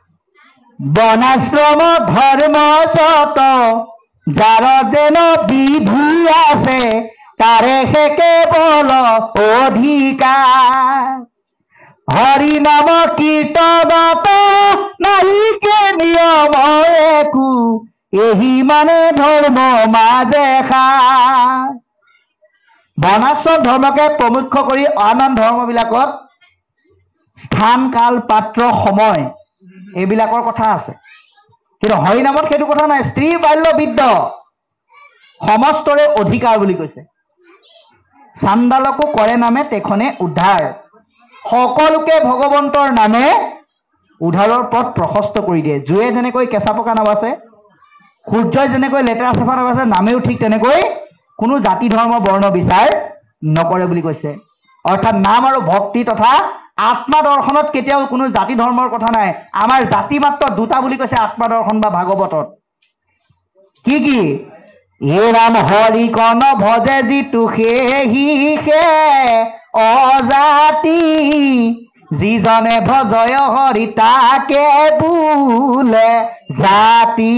বনাশ্ৰম ধৰ্ম যত যাৰ যেন বিধি আছে, তাৰে সে কেৱল অধিকাৰ। হৰি নাম কীৰ্তনত নাহিকে নিয়ম একো, এহি মানে ধৰ্ম মাজে খাৰ। বৰ্ণাশ্ৰম ধৰ্মকে প্ৰমুখ্য কৰি আন আন ধৰ্মবিলাকত স্থান কাল পাত্ৰ সময় এইবিলাকৰ কথা আছে, কিন্তু হৰিনামত সেইটো কথা নাই। স্ত্ৰী বাল্য বৃদ্ধ সমস্তৰে অধিকাৰ বুলি কৈছে। চাণ্ডালকো কৰে নামে তেখনে উদ্ধাৰ। সকলোকে ভগৱন্তৰ নামে উদ্ধাৰৰ পথ প্ৰশস্ত কৰি দিয়ে। জুয়ে যেনেকৈ কেঁচা পকা নাবাছে, সূৰ্যই যেনেকৈ লেতেৰা চাফা নাবাছে, নামেও ঠিক তেনেকৈ কোনো জাতি ধৰ্ম বৰ্ণ বিচাৰ নকৰে বুলি কৈছে। অৰ্থাৎ নাম আৰু ভক্তি তথা আত্মা দৰ্শনত কেতিয়াও কোনো জাতি ধৰ্মৰ কথা নাই। আমাৰ জাতি মাত্ৰ দুটা বুলি কৈছে আত্মা দৰ্শন বা ভাগৱতত। কি কি? হে ৰাম হৰি কন ভজে যিটো সেহি সে অজাতি, যিজনে ভজয় হৰি তাকে বোলে জাতি।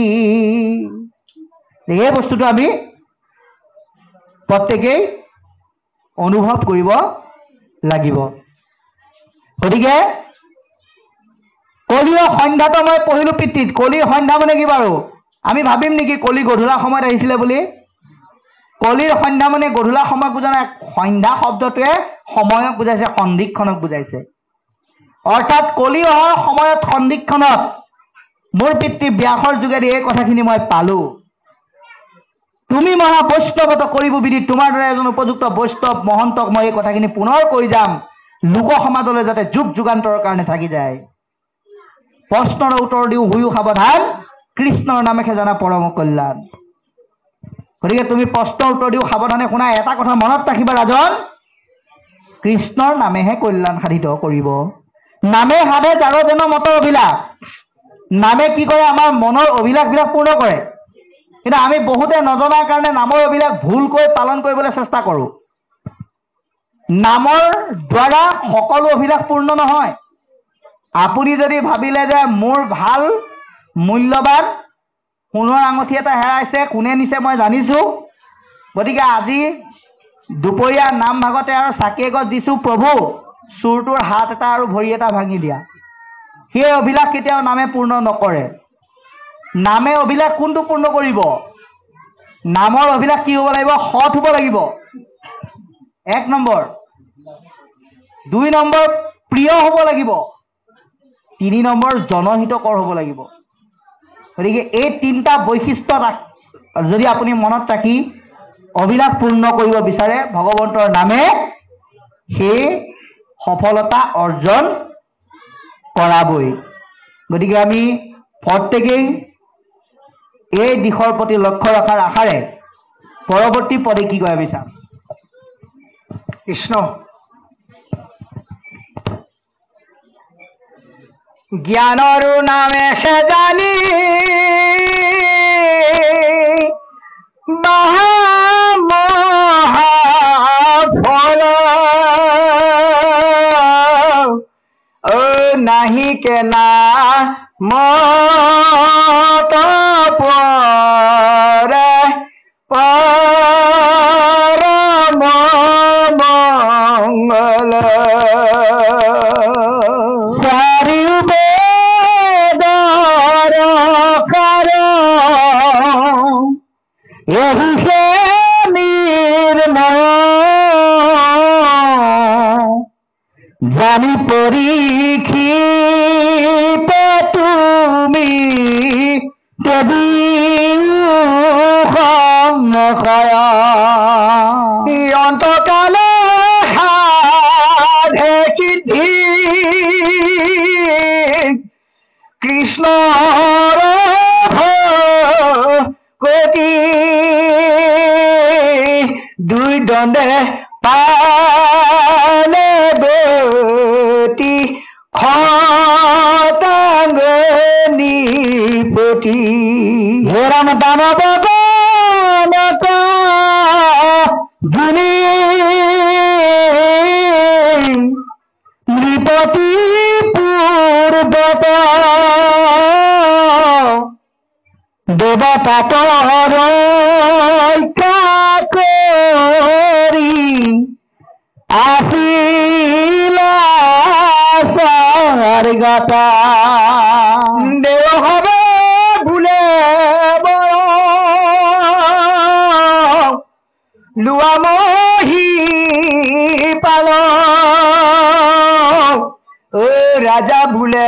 এই বস্তুটো আমি প্ৰত্যেকেই অনুভৱ কৰিব লাগিব। গতিকে কলিৰ সন্ধ্যাটো মই পঢ়িলো পিতৃত। কলিৰ সন্ধ্যা মানে কি বাৰু? আমি ভাবিম নেকি কলি গধূলা সময়ত আহিছিলে বুলি? কলিৰ সন্ধ্যা মানে গধূলা সময় বুজা নাই। সন্ধ্যা শব্দটোৱে সময়ক বুজাইছে, সন্ধিক্ষণক বুজাইছে। অৰ্থাৎ কলি অহাৰ সময়ত সন্ধিক্ষণত মোৰ পিতৃ ব্যাসৰ যোগেদি এই কথাখিনি মই পালো। তুমি মহা বৈষ্ণৱত কৰিব বিধি, তোমাৰ দৰে এজন উপযুক্ত বৈষ্ণৱ মহন্তক মই এই কথাখিনি পুনৰ কৈ যাম, লোক সমাজলৈ যাতে যুগ যুগান্তৰৰ কাৰণে থাকি যায়। প্ৰশ্নৰ উত্তৰ দিও হুয়ো সাৱধান, কৃষ্ণৰ নামেহে জানা পৰম কল্যাণ। গতিকে তুমি প্ৰশ্নৰ উত্তৰ দিও সাৱধানে শুনা, এটা কথা মনত ৰাখিবা ৰাজন, কৃষ্ণৰ নামেহে কল্যাণ সাধিত কৰিব। নামে সাধে যাৰ যেন মতৰ অভিলাষ। নামে কি কৰে? আমাৰ মনৰ অভিলাষবিলাক পূৰ্ণ কৰে। কিন্তু আমি বহুতে নজনাৰ কাৰণে নামৰ অভিলাষ ভুলকৈ পালন কৰিবলৈ চেষ্টা কৰোঁ। নামৰ দ্বাৰা সকলো অভিলাষ পূৰ্ণ নহয়। আপুনি যদি ভাবিলে যে মোৰ ভাল মূল্যৱান সোণৰ আঙুঠি এটা হেৰাইছে, কোনে নিছে মই জানিছোঁ, গতিকে আজি দুপৰীয়া নাম ভাগতে আৰু চাকি এগছ দিছোঁ, প্ৰভু চোৰটোৰ হাত এটা আৰু ভৰি এটা ভাঙি দিয়া। সেই অভিলাষ কেতিয়াও নামে পূৰ্ণ নকৰে। নামে অভিলাষ কোনটো পূৰ্ণ কৰিব? নামৰ অভিলাষ কি হ'ব লাগিব? সৎ হ'ব লাগিব, 1 নম্বৰ। 2 নম্বৰ প্ৰিয় হ'ব লাগিব, 3 নম্বৰ জনহিতকৰ হ'ব লাগিব। গতিকে এই 3টা বৈশিষ্ট্য যদি আপুনি মনত ৰাখি অভিলাষ পূৰ্ণ কৰিব বিচাৰে ভগৱন্তৰ নামে, সেই সফলতা অৰ্জন কৰাবই। গতিকে আমি প্ৰত্যেকেই এই দিশৰ প্ৰতি লক্ষ্য ৰখাৰ আশাৰে পৰৱৰ্তী পদে কি কয় আমি চাম। কৃষ্ণ। জ্ঞানৰ নামে সে জানি মহাফল নাহি কে না মত পৰে পৰম মঙ্গল চাৰিও বেদৰ কাৰ এহিহে নিৰ্মল জানি পৰীক্ষিত তুমি দেৱী সংশয় অন্তকালে সাধে সিদ্ধি কৃষ্ণৰ ভকতি দুই দণ্ডে পালে গতি খতাংগনিপতি হেৰাম দানৱ গণতা ধনী নৃপতি পূৰ্বত দেৱতাতৰ ৰক্ষা কৰি আছিলা স্বৰ্গতা দেৱ হবে ভুলে বৰ লোৱা মহি পাল ৰাজা ভুলে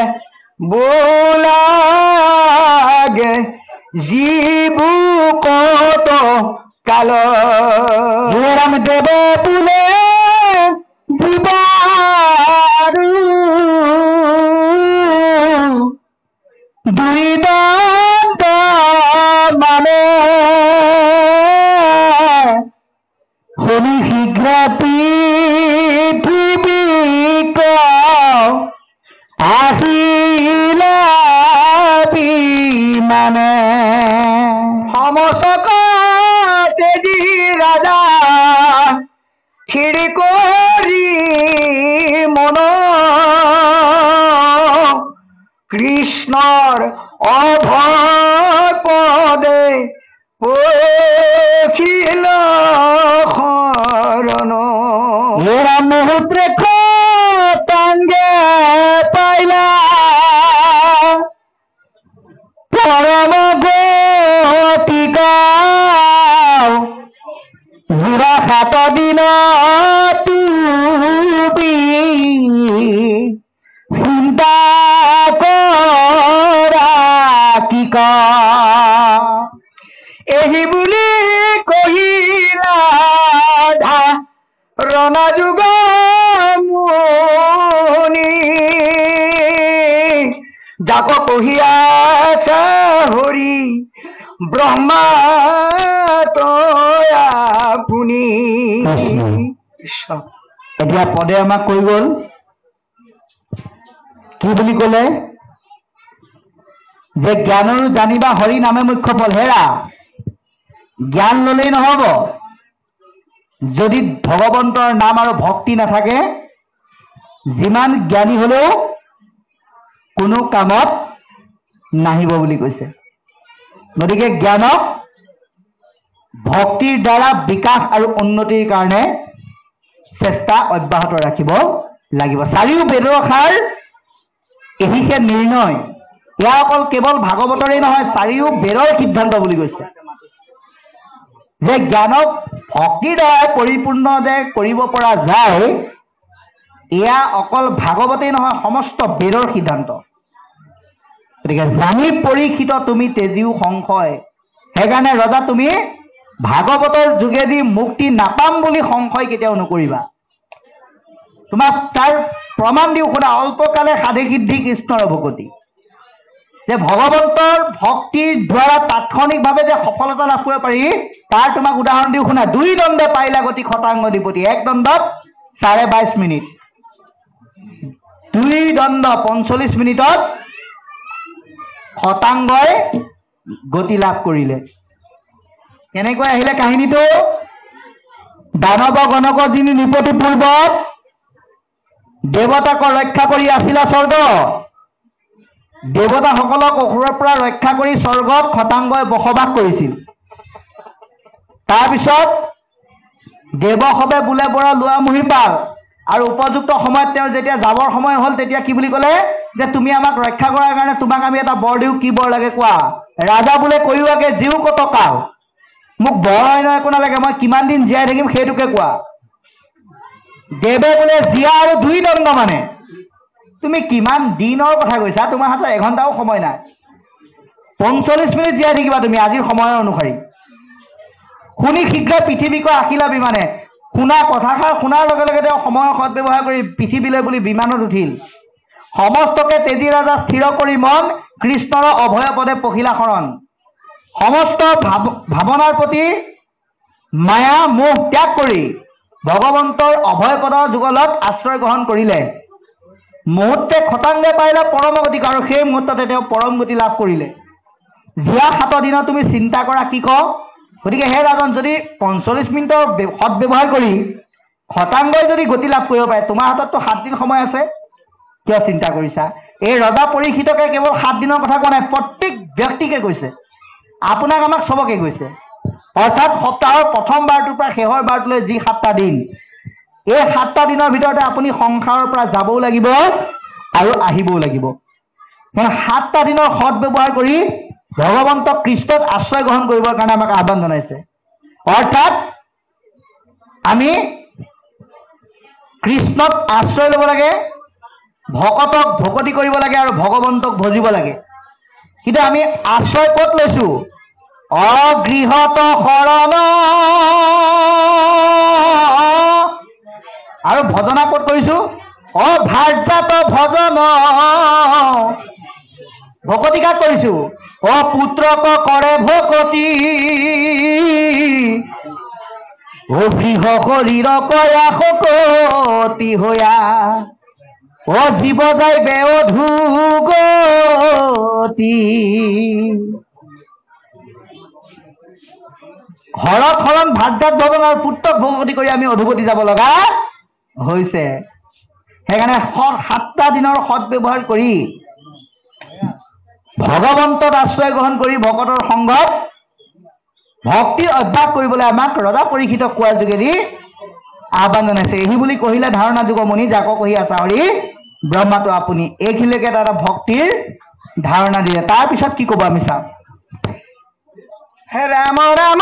বোলাগে জীবু কত কাল ৰাম দেৱ বোলে জীৱাৰু দুই দণ্ড মানে শুনি শীঘ্ৰ পৃথিৱীক আহিলা বিমানে সমস্ত তেজি ৰাজা থিৰ কৰি মন কৃষ্ণৰ অভয় পদে পখিল শৰণ মুহূৰ্তে খতাংগে পাইলা পৰম গতিকা ঘূৰা 7 দিন তুমি বিকা এহি বুলি কহিলা ধাৰণা যুগ মুনি যাক কহিয়াছা হৰি ব্ৰহ্মা তই আপুনি এতিয়া পদে আমাক কৈ গ'ল কি বুলি ক'লে যে জ্ঞানৰো জানিবা হৰি নামে মুখ্য ফল হেৰা জ্ঞান ল'লেই নহ'ব যদি ভগৱন্তৰ নাম আৰু ভক্তি নাথাকে যিমান জ্ঞানী হ'লেও কোনো কামত নাহিব বুলি কৈছে গতিকে জ্ঞানক ভক্তিৰ দ্বাৰা বিকাশ আৰু উন্নতিৰ কাৰণে চেষ্টা অব্যাহত ৰাখিব লাগিব চাৰিও বেদৰ সাৰ এহিহে নিৰ্ণয় এয়া অকল কেৱল ভাগৱতৰেই নহয় চাৰিও বেদৰ সিদ্ধান্ত বুলি কৈছে যে জ্ঞানক ভক্তিৰ দ্বাৰা পৰিপূৰ্ণ যে কৰিব পৰা যায় এয়া অকল ভাগৱতেই নহয় সমস্ত বেদৰ সিদ্ধান্ত গতিকে জানি পৰীক্ষিত তুমি তেজিও সংশয় সেইকাৰণে ৰজা তুমি ভাগৱতৰ যোগেদি মুক্তি নাপাম বুলি সংশয় কেতিয়াও নকৰিবা তোমাক তাৰ প্ৰমাণ দিও শুনা অল্পকালে সাধে সিদ্ধি কৃষ্ণৰ ভকতি যে ভগৱন্তৰ ভক্তিৰ দ্বাৰা তাৎক্ষণিকভাৱে যে সফলতা লাভ কৰিব পাৰি তাৰ তোমাক উদাহৰণ দিও শুনা 2 দণ্ডে পাইলা গতি খতাংগধিপতি 1 দণ্ডত 22.5 মিনিট 2 দণ্ড 45 মিনিটত খতাংগই গতি লাভ কৰিলে কেনেকৈ আহিলে কাহিনীটো দানৱ গণক যিনি নিপতি পূৰ্বত দেৱতাক ৰক্ষা কৰি আছিলা স্বৰ্গ দেৱতাসকলক অসুৰৰ পৰা ৰক্ষা কৰি স্বৰ্গত খতাংগই বসবাস কৰিছিল তাৰপিছত দেৱসৱে বোলে বৰ লোৱা মহিপাল আৰু উপযুক্ত সময়ত তেওঁ যেতিয়া যাবৰ সময় হ'ল তেতিয়া কি বুলি ক'লে যে তুমি আমাক ৰক্ষা কৰাৰ কাৰণে তোমাক আমি এটা বৰ দিও কি বৰ লাগে কোৱা ৰাজা বোলে কৈওৱাকে জিও কতকাল মোক বৰ অন্য একো নালাগে মই কিমান দিন জীয়াই থাকিম সেইটোকে কোৱা দেৱে বোলে জীয়া আৰু 2 দণ্ড মানে তুমি কিমান দিনৰ কথা কৈছা তোমাৰ হাতত এঘণ্টাও সময় নাই 45 মিনিট জীয়াই থাকিবা তুমি আজিৰ সময়ৰ অনুসৰি শুনি শীঘ্ৰ পৃথিৱীক আহিলা বিমানে শুনা কথাষাৰ শুনাৰ লগে লগে তেওঁ সময়ৰ সৎ ব্যৱহাৰ কৰি পৃথিৱীলৈ বুলি বিমানত উঠিল সমস্তকে তেজী ৰাজা স্থিৰ কৰি মন কৃষ্ণৰ অভয় পদে পখিলা শৰণ সমস্ত ভাৱনাৰ প্ৰতি মায়া মোহ ত্যাগ কৰি ভগৱন্তৰ অভয় পদৰ যুগলত আশ্ৰয় গ্ৰহণ কৰিলে মুহূৰ্তে খতাংগে পাইলে পৰম গতি আৰু সেই মুহূৰ্ততে তেওঁ পৰম গতি লাভ কৰিলে জীয়া 7 দিনত তুমি চিন্তা কৰা কি ক গতিকে হে ৰাজন যদি 45 মিনিটৰ সৎ ব্যৱহাৰ কৰি খতাংগই যদি গতি লাভ কৰিব পাৰে তোমাৰ হাতততো 7 দিন সময় আছে কিয় চিন্তা কৰিছা এই ৰজা পৰীক্ষিতকে কেৱল 7 দিনৰ কথা কোৱা নাই প্ৰত্যেক ব্যক্তিকে কৈছে আপোনাক আমাক সবকে কৈছে অৰ্থাৎ সপ্তাহৰ প্ৰথম বাৰটোৰ পৰা শেষৰ বাৰটোলৈ যি 7টা দিন এই 7টা দিনৰ ভিতৰতে আপুনি সংসাৰৰ পৰা যাবও লাগিব আৰু আহিবও লাগিব মানে 7টা দিনৰ সৎ ব্যৱহাৰ কৰি ভগৱন্ত কৃষ্ণক আশ্ৰয় গ্ৰহণ কৰিবৰ কাৰণে আমাক আহ্বান জনাইছে অৰ্থাৎ আমি কৃষ্ণক আশ্ৰয় ল'ব লাগে ভকতক ভকতি কৰিব লাগে আৰু ভগৱন্তক ভজিব লাগে কিন্তু আমি আশ্ৰয় ক'ত লৈছো অগৃহত শৰণ আৰু ভজনা ক'ত কৰিছো অভাৰ্যাত ভজন ভকতি কাক কৰিছো পুত্ৰক কৰে ভকতি গৃহ শৰীৰ কয়া শকতি হয়া জীৱ যায় বেঅধুগতি ঘৰত শৰণ ভাৰ্যাত ভজন আৰু পুত্ৰক ভকতি কৰি আমি অধুগতি যাব লগা হৈছে সেইকাৰণে 7টা দিনৰ সৎ ব্যৱহাৰ কৰি ভগৱন্তত আশ্ৰয় গ্ৰহণ কৰি ভকতৰ সংগত ভক্তিৰ অভ্যাস কৰিবলৈ আমাক ৰজা পৰীক্ষিত কোৱাৰ যোগেদি আহ্বান জনাইছে এই বুলি কহিলে ধাৰণা যুগ মুনি যাক কহি আছা হৰি ব্ৰহ্মাটো আপুনি এইখিনিলৈকে এটা ভক্তিৰ ধাৰণা দিলে তাৰপিছত কি ক'ব আমি চাম ৰাম ৰাম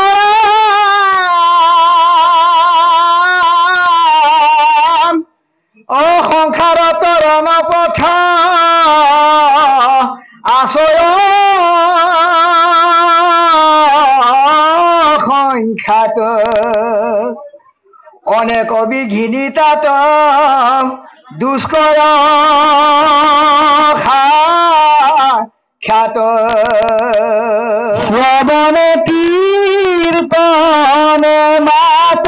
ৰাম সংসাৰত ৰণ পথ আশয় খ্যাত অনেক বিঘিনি তাত দুষ্কৰ খ্যাত শ্ৰৱণ কীৰ্তনে মাত্ৰ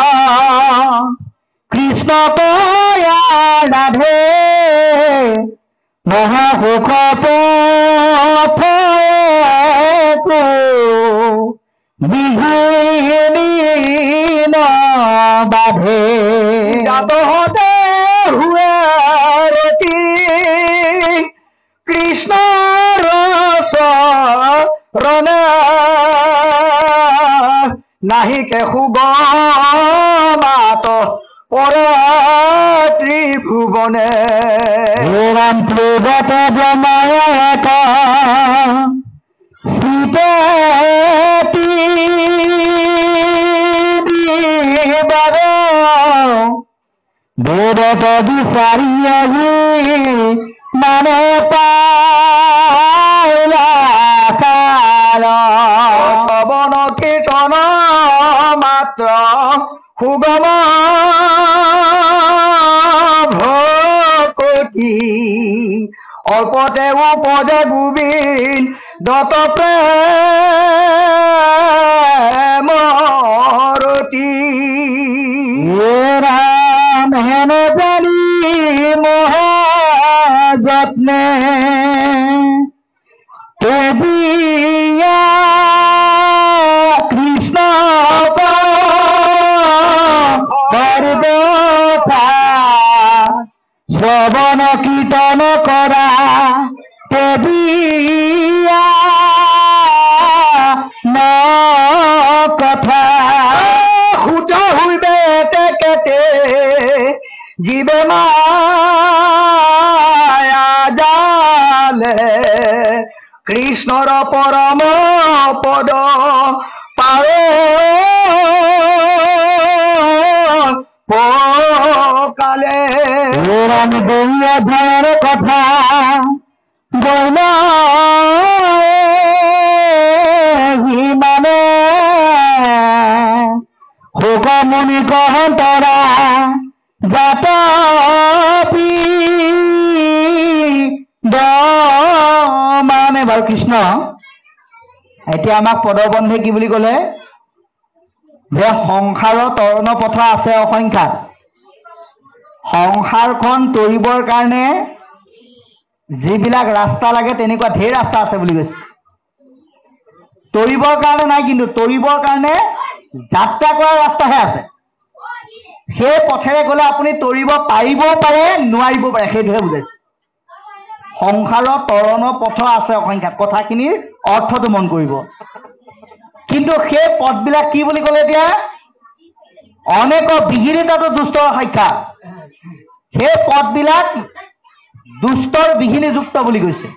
কৃষ্ণ কয়া ৰাধে মহাসুখ পথ বিঘিনি বাধে যাতহতে হুৱে ৰতি কৃষ্ণ ৰণ নাহিকে সুগমাত পৰে ত্ৰিভুৱনে ৰাম প্ৰেমত ব্ৰহ্মায়ক বেদত বিচাৰি আহি মানে পাইলা শ্ৰৱণ কীৰ্তন মাত্ৰ সুগম ভকতি অল্পতে উপদে গোবিন্দ দত প্ৰেমৰতি ৰাম হেন জানি মহাযত্নে কৃষ্ণ শ্ৰৱণ কীৰ্তন কৰা ন কথা সুত হইবে তেকেতে জীবে মায়া জালে কৃষ্ণৰ পৰম পদ পাৱে কালে ৰাম দৈয়াধাৰ কথা গৌণ মানে শোকমুনি কহন্তৰা জাত মানে বাৰু কৃষ্ণ এতিয়া আমাক পদবন্ধে কি বুলি ক'লে যে সংসাৰৰ তৰণ পথ আছে অসংখ্যাত সংসাৰখন তৰিবৰ কাৰণে যিবিলাক ৰাস্তা লাগে তেনেকুৱা ঢেৰ ৰাস্তা আছে বুলি কৈছে তৰিবৰ কাৰণে নাই কিন্তু তৰিবৰ কাৰণে যাত্ৰা কৰাৰ ৰাস্তাহে আছে সেই পথেৰে গ'লে আপুনি তৰিব পাৰিবও পাৰে নোৱাৰিব পাৰে সেইটোহে বুজাইছে সংসাৰৰ তৰণ পথ আছে অসংখ্যাত কথাখিনিৰ অৰ্থটো মন কৰিব কিন্তু সেই পথবিলাক কি বুলি ক'লে এতিয়া অনেক বিঘিনিতাতো দুষ্টৰ সাক্ষাৎ সেই পথবিলাক দুষ্টৰ বিঘিনিযুক্ত বুলি কৈছে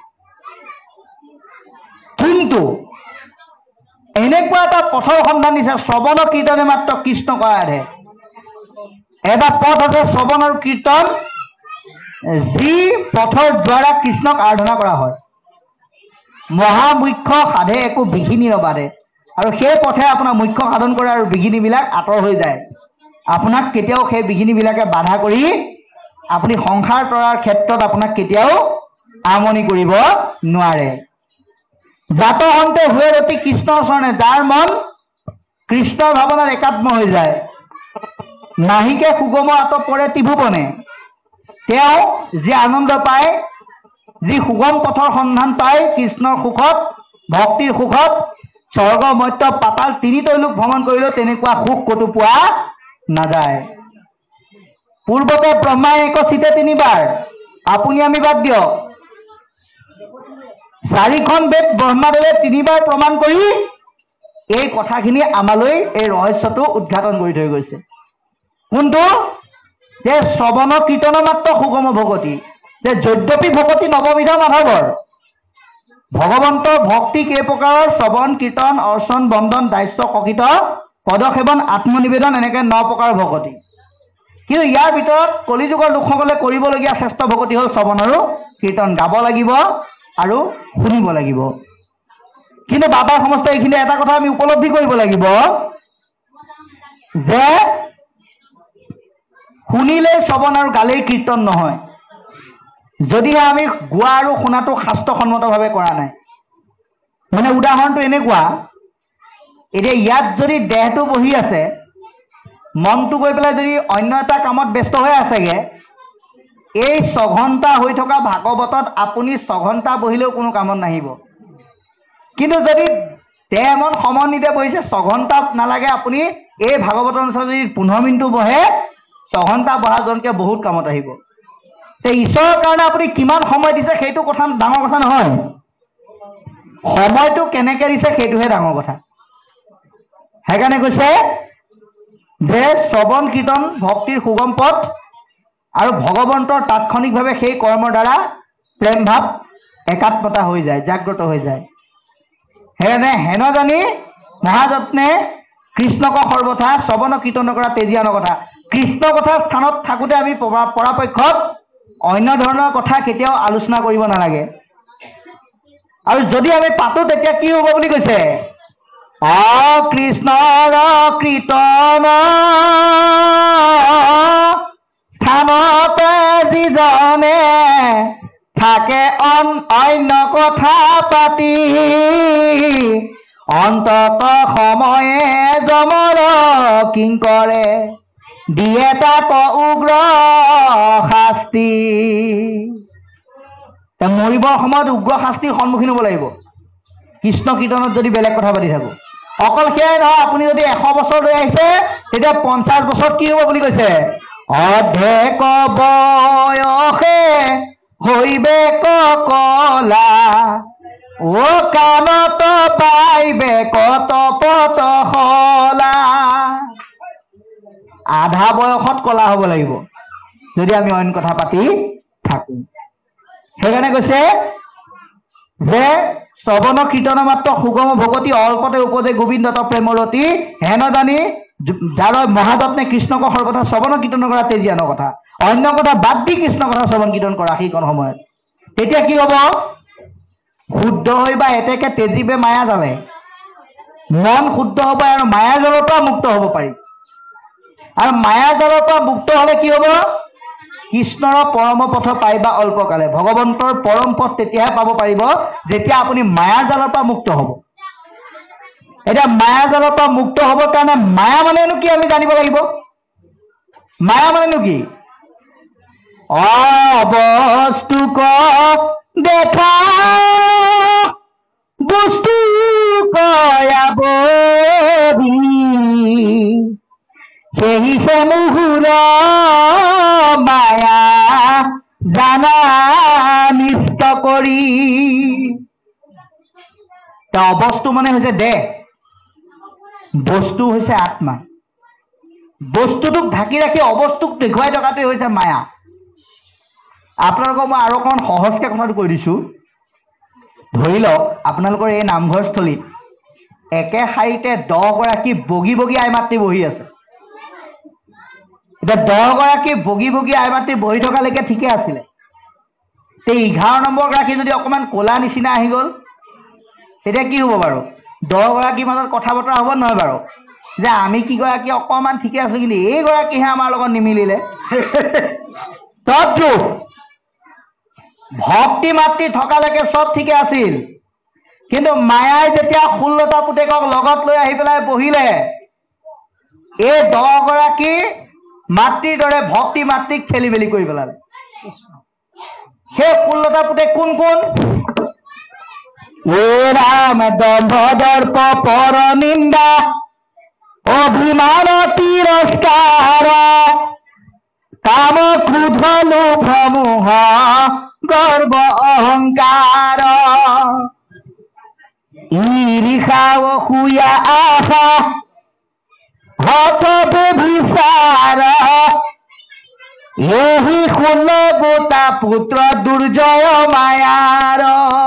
কিন্তু এনেকুৱা এটা পথৰ সন্ধান দিছে শ্ৰৱণ কীৰ্তনে মাত্ৰ কৃষ্ণ কয়াধে এটা পথ আছে শ্ৰৱণ আৰু কীৰ্তন যি পথৰ দ্বাৰা কৃষ্ণক আৰাধনা কৰা হয় মহামুখ্য সাধে একো বিঘিনি নবাধে আৰু সেই পথে আপোনাৰ মুখ্য সাধন কৰে আৰু বিঘিনিবিলাক আঁতৰ হৈ যায় আপোনাক কেতিয়াও সেই বিঘিনিবিলাকে বাধা কৰি আপুনি সংসাৰ তৰাৰ ক্ষেত্ৰত আপোনাক কেতিয়াও আমনি কৰিব নোৱাৰে জাত হন্তে হুৱে ৰতি কৃষ্ণৰ চৰণে যাৰ মন কৃষ্ণৰ ভাৱনাত একাত্ম হৈ যায় নাহিকে সুগম আত পৰে ত্ৰিভুৱনে তেওঁ যি আনন্দ পায় যি সুগম পথৰ সন্ধান পায় কৃষ্ণৰ সুখত ভক্তিৰ সুখত স্বৰ্গ মৰ্ত্য পাতাল তিনি তৈলোক ভ্ৰমণ কৰিলেও তেনেকুৱা সুখ ক'তো পোৱা নাযায় পূৰ্বতে ব্ৰহ্মাই এক চিতে তিনিবাৰ আপুনি আমি বাদ দিয়ক চাৰিখন বেদ ব্ৰহ্মাদেৱে তিনিবাৰ প্ৰমাণ কৰি এই কথাখিনি আমালৈ এই ৰহস্যটো উদ্ঘাটন কৰি থৈ গৈছে কোনটো যে শ্ৰৱণ কীৰ্তন মাত্ৰ সুগম ভকতি যে যদ্যপি ভকতি নৱবিধ মাধৱৰ ভগৱন্তৰ ভক্তি কেই প্ৰকাৰৰ শ্ৰৱণ কীৰ্তন অৰ্চন বন্দন দাস্য ককিত পদসেৱন আত্মনিবেদন এনেকৈ 9 প্ৰকাৰৰ ভকতি কিন্তু ইয়াৰ ভিতৰত কলিযুগৰ লোকসকলে কৰিবলগীয়া শ্ৰেষ্ঠ ভকতি হ'ল শ্ৰৱণ আৰু কীৰ্তন গাব লাগিব আৰু শুনিব লাগিব কিন্তু বাবাৰ সমস্ত এইখিনি এটা কথা আমি উপলব্ধি কৰিব লাগিব যে শুনিলেই শ্ৰৱণ আৰু গালেই কীৰ্তন নহয়, যদিহে আমি গোৱা আৰু শুনাটো শাস্ত্ৰসন্মতভাৱে কৰা নাই। মানে উদাহৰণটো এনেকুৱা, এতিয়া ইয়াত যদি দেহটো বহি আছে, মনটো গৈ পেলাই যদি অন্য এটা কামত ব্যস্ত হৈ আছেগে, এই 6 ঘণ্টা হৈ থকা ভাগৱতত আপুনি 6 ঘণ্টা বহিলেও কোনো কামত নাহিব। কিন্তু যদি দেহ মন সমন্বিতে বহিছে, 6 ঘণ্টা নালাগে, আপুনি এই ভাগৱতৰ অনুসাৰে যদি 15 মিনিটো বহে, 6 ঘণ্টা বহাজনকে বহুত কামত আহিব। ঈশ্বৰৰ কাৰণে আপুনি কিমান সময় দিছে সেইটো কথা ডাঙৰ কথা নহয়, সময়টো কেনেকে দিছে সেইটোহে ডাঙৰ কথা। সেইকাৰণে কৈছে যে শ্ৰৱণ কীৰ্তন ভক্তিৰ সুগম পথ আৰু ভগৱন্তৰ তাৎক্ষণিকভাৱে সেই কৰ্মৰ দ্বাৰা প্ৰেম ভাৱ একাত্মতা হৈ যায়, জাগ্ৰত হৈ যায়। সেইকাৰণে হেন জানি মহাযত্নে কৃষ্ণক সৰ্বথা শ্ৰৱণ কীৰ্তন কৰা তেজীয়ান কথা। কৃষ্ণ কথা স্থানত থাকোঁতে আমি পৰাপক্ষত অন্য ধৰণৰ কথা কেতিয়াও আলোচনা কৰিব নালাগে। আৰু যদি আমি পাতো তেতিয়া কি হ'ব বুলি কৈছে, কৃষ্ণৰ কীৰ্তন স্থানতে যিজনে থাকে অন্য কথা পাতি, অন্তত সময়ে যমৰ কিংকৰে দিয়ে তাক উগ্ৰ শাস্তি। মৰিবৰ সময়ত উগ্ৰ শাস্তিৰ সন্মুখীন হ'ব লাগিব কৃষ্ণ কীৰ্তনত যদি বেলেগ কথা পাতি থাকো। অকল সেয়াই নহয়, আপুনি যদি 100 বছৰ লৈ আহিছে তেতিয়া 50 বছৰত কি হ'ব বুলি কৈছে, অৰ্ধেক বয়সে হৈবে কলা, কাণত পাইবে কত পত হলা। আধা বয়সত কলা হ'ব লাগিব যদি আমি অইন কথা পাতি থাকো। সেইকাৰণে কৈছে যে শ্ৰৱণ কীৰ্তন মাত্ৰ সুগম ভগতি, অল্পতে উপজে গোবিন্দত প্ৰেমৰতি, হেন জানি যাৰ মহাযত্নে কৃষ্ণক সৰ্বথা শ্ৰৱণ কীৰ্তন কৰা তেজীয়ান কথা। অন্য কথা বাদ দি কৃষ্ণ কথা শ্ৰৱণ কীৰ্তন কৰা সেইকণ সময়ত, তেতিয়া কি হ'ব, শুদ্ধ হৈ বা এতেকে তেজীবে মায়া জালে, মন শুদ্ধ হ'ব আৰু মায়া জালৰ পৰা মুক্ত হ'ব পাৰি। আৰু মায়া জালৰ পৰা মুক্ত হ'লে কি হ'ব, কৃষ্ণৰ পৰম পথ পাইবা অল্পকালে। ভগৱন্তৰ পৰম পথ তেতিয়াহে পাব পাৰিব যেতিয়া আপুনি মায়াৰ জালৰ পৰা মুক্ত হ'ব। এতিয়া মায়াৰ জালৰ পৰা মুক্ত হ'বৰ কাৰণে মায়া মানেনো কি আমি জানিব লাগিব। মায়া মানেনো কি, অবস্তুক দেখা বস্তু কয়াবি, সেই সমূহুৰ মায়া জানা নিষ্ট কৰি। অবস্তু মানে হৈছে দেহ, বস্তু হৈছে আত্মা। বস্তুটোক ঢাকি ৰাখি অবস্তুক দেখুৱাই থকাটোৱে হৈছে মায়া। আপোনালোকক মই আৰু অকণমান সহজকে কথাটো কৈ দিছোঁ। ধৰি লওক আপোনালোকৰ এই নামঘৰস্থলীত একে শাৰীতে 10 গৰাকী বগী বগী আই মাতৃ বহি আছে। এতিয়া 10 গৰাকী বগী বগী আই মাতৃ বহি থকালৈকে ঠিকে আছিলে। 11 নম্বৰ গৰাকী যদি অকণমান ক'লা নিচিনা আহি গ'ল তেতিয়া কি হ'ব বাৰু, 10 গৰাকীৰ মাজত কথা বতৰা হ'ব নহয় বাৰু, যে আমি কিগৰাকী অকণমান ঠিকে আছো কিন্তু এইগৰাকীহে আমাৰ লগত নিমিলিলে। তদ্ৰূপ ভক্তি মাতৃ থকালৈকে চব ঠিকে আছিল, কিন্তু মায়াই যেতিয়া 16টা পুতেকক লগত লৈ আহি পেলাই বহিলে, এই 10 গৰাকী মাতৃৰ দৰে ভক্তি মাতৃক খেলি মেলি কৰি পেলালে। সেই 16টা পুতেক কোন কোন, ৰাম দম্ভ দৰ্প পৰ নিন্দা অভিমান তিৰস্কাৰ, কাম ক্ৰোধ লোভ মোহ গৰ্ব অহংকাৰ, ঈৰ্ষা অসূয়া আশা হঠ ব্যভিচাৰ, এহি 16 পুত্ৰ দুৰ্জয় মায়াৰ।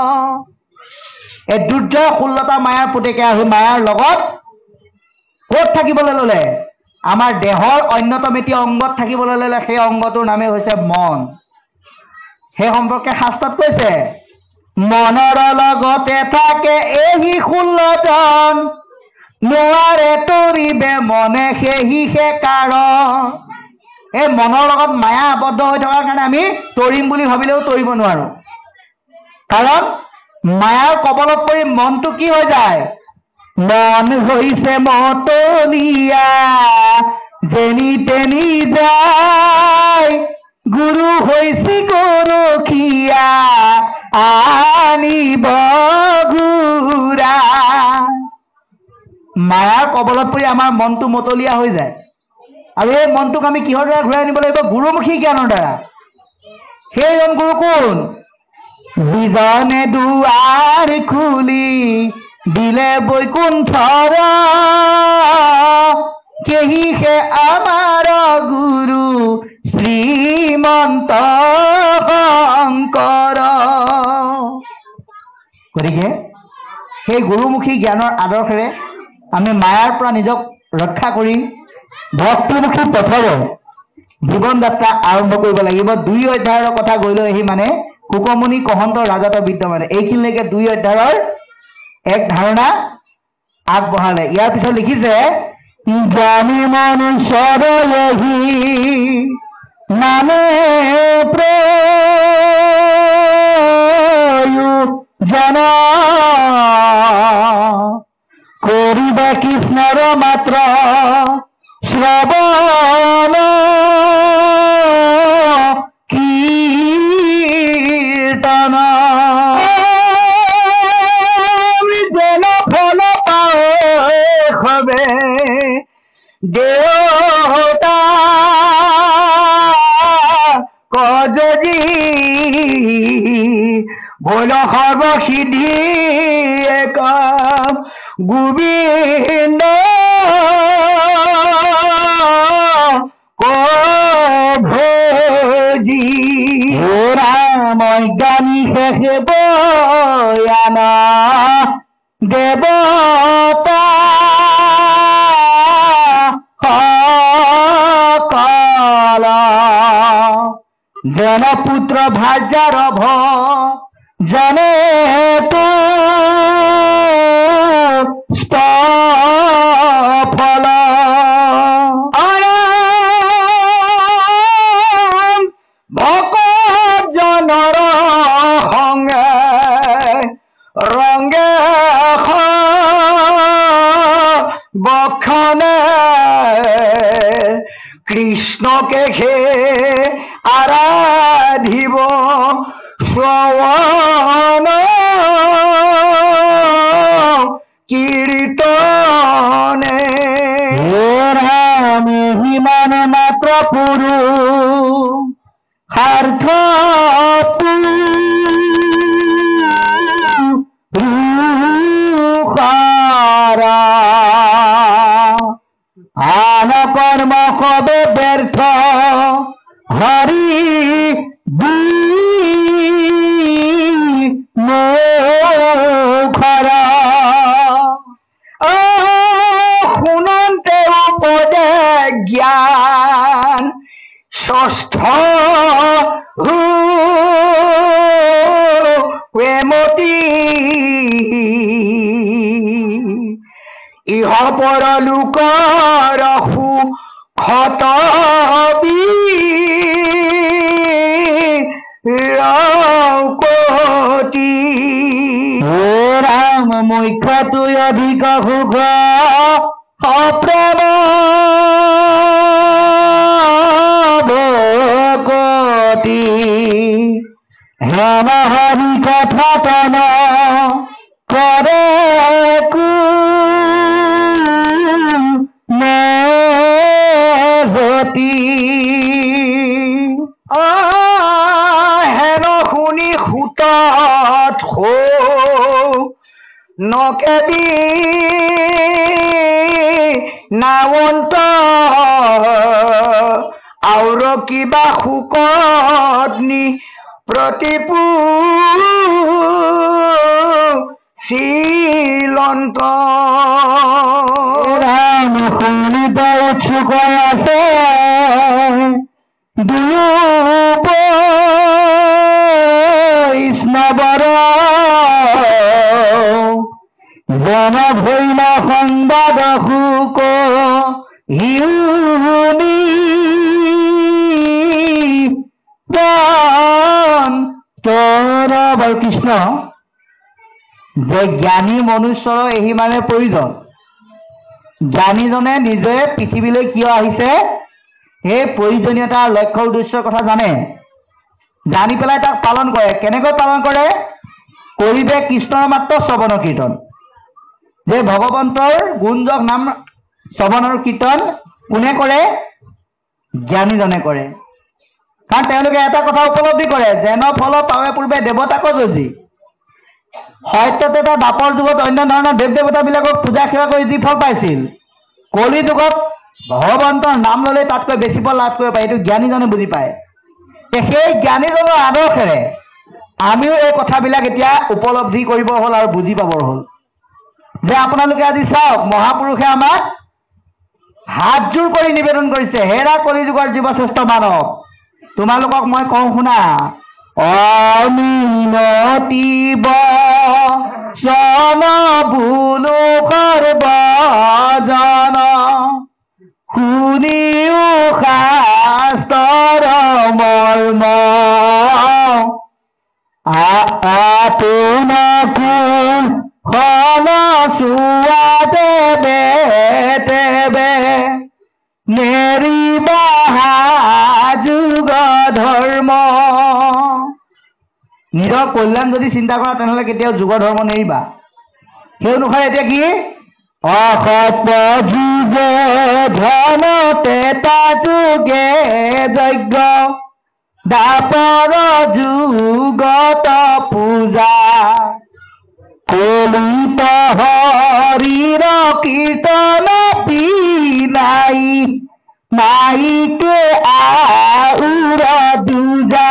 এই দুৰ্জয় 16টা মায়াৰ পুতেকে আহি মায়াৰ লগত ক'ত থাকিবলৈ ল'লে, আমাৰ দেহৰ অন্যতম এটি অংগত থাকিবলৈ ল'লে। সেই অংগটোৰ নামেই হৈছে মন। সেই সম্পৰ্কে শাস্ত্ৰত কৈছে, মনৰ লগতে থাকে এহি 16জন নোৱাৰে তৰিবে মনে সেহিহে কাৰণ এই মনৰ লগত মায়া আবদ্ধ হৈ থকাৰ কাৰণে আমি তৰিম বুলি ভাবিলেও তৰিব নোৱাৰো কাৰণ মায়াৰ কবলত পৰি মনটো কি হৈ যায় মন হৈছে মতলীয়া যেনি তেনি যায় গুৰু হৈছে গৰখীয়া আনিব ঘূৰা মায়াৰ কবলত পৰি আমাৰ মনটো মতলীয়া হৈ যায় আৰু এই মনটোক আমি কিহৰ দ্বাৰা ঘূৰাই আনিব লাগিব গুৰুমুখী জ্ঞানৰ দ্বাৰা সেইজন গুৰু কোন যিজনে দুৱাৰ খুলি দিলে বৈকুণ্ঠৰ সেহিহে আমাৰ গুৰু শ্ৰীমন্ত শংকৰ গতিকে সেই গুৰুমুখী জ্ঞানৰ আদৰ্শেৰে আমি মায়াৰ পৰা নিজক ৰক্ষা কৰি ভক্তিমুখী পথৰে জীৱন যাত্ৰা আৰম্ভ কৰিব লাগিব 2 অধ্যায়ৰ কথা গৈ লৈ আহি মানে কুকমণি কহন্ত ৰাজত বিদ্যমানে এইখিনিলৈকে 2 অধ্যায়ৰ এক ধাৰণা আগবঢ়ালে ইয়াৰ পিছত লিখিছে জ্ঞানী মনুষ্যৰ এহি মানে প্ৰয়োজন কৰিবা কৃষ্ণৰ মাত্ৰ শ্ৰৱণ কীৰ্তন যেন ফল পাৱে হবে দেউতা কজী ভোল সৰ্বসিদ্ধি এক গোবিন্দ ভজি ৰাম জ্ঞানী শেষে বয়ান দেৱতা সকল যেন পুত্ৰ ভাৰ্যাৰ জানে তো ফল ভকত জনৰ সংগে ৰংগে বক্ষণে কৃষ্ণকে সে আৰাধিব শ্ৰৱণ কীৰ্তনে ৰাম হিমান মাত্ৰ পুৰু সাৰ্থ আন কৰ্ম সবে ব্যৰ্থ হৰি মুখৰ শুনন্তে উপদে জ্ঞান ষষ্ঠ প্ৰেমতি ইহ পৰলোকৰ সুখত কতি ৰাম মুখ্যটো অধিক সুখ অপ্ৰেম ভকতি হেম হৰি কথা তন কৰে হেন শুনি সুতত নকেবি নাৱন্ত আৰু কিবা শুকনি প্ৰতিপু শ্ৰীলন্ত ৰাম শুনিব উৎসুক আছে বৈষ্ণৱৰ জন ভৈল সংবাদ সুক হিউনি বাৰু কৃষ্ণ যে জ্ঞানী মনুষ্যৰ এই মানে প্ৰয়োজন জ্ঞানীজনে নিজে পৃথিৱীলৈ কিয় আহিছে সেই প্ৰয়োজনীয়তা লক্ষ্য উদ্দেশ্যৰ কথা জানে জানি পেলাই তাক পালন কৰে কেনেকৈ পালন কৰে কৰিবে কৃষ্ণৰ মাত্ৰ শ্ৰৱণ কীৰ্তন যে ভগৱন্তৰ গুণজক নাম শ্ৰৱণৰ কীৰ্তন কোনে কৰে জ্ঞানীজনে কৰে কাৰণ তেওঁলোকে এটা কথা উপলব্ধি কৰে যেন ফল পাৱে পূৰ্বে দেৱতাক যজি সত্যতে এটা দাপৰ যুগত অন্য ধৰণৰ দেৱ দেৱতাবিলাকক পূজা সেৱা কৰি যি ফল পাইছিল কলি যুগত ভগৱন্তৰ নাম ল'লে তাতকৈ বেছি ফল লাভ কৰিব পাৰে এইটো জ্ঞানীজনে বুজি পায় সেই জ্ঞানীজনৰ আদৰ্শেৰে আমিও এই কথাবিলাক এতিয়া উপলব্ধি কৰিব হ'ল আৰু বুজি পাবৰ হ'ল যে আপোনালোকে আজি চাওক মহাপুৰুষে আমাক হাতজোৰ কৰি নিবেদন কৰিছে হেৰা কলি যুগৰ জীৱশ্ৰেষ্ঠ মানৱ তোমালোকক মই কওঁ শুনা অমিনতি বচন ভুলো সৰ্বজন শুনিও শাস্ত্ৰৰ মৰ্ম আপোনাকো হল চোৱা দেবে দেবে নেৰিবা যুগ ধৰ্ম নিজৰ কল্যাণ যদি চিন্তা কৰা তেনেহ'লে কেতিয়াও যুগ ধৰ্ম নেৰিবা সেই অনুসাৰে এতিয়া কি অসত যুগে ধন তেতা যুগে যজ্ঞ দাপৰ যুগত পূজা কলিত হৰিৰ কীৰ্তন বিনাই নাইকে আউৰ দুজা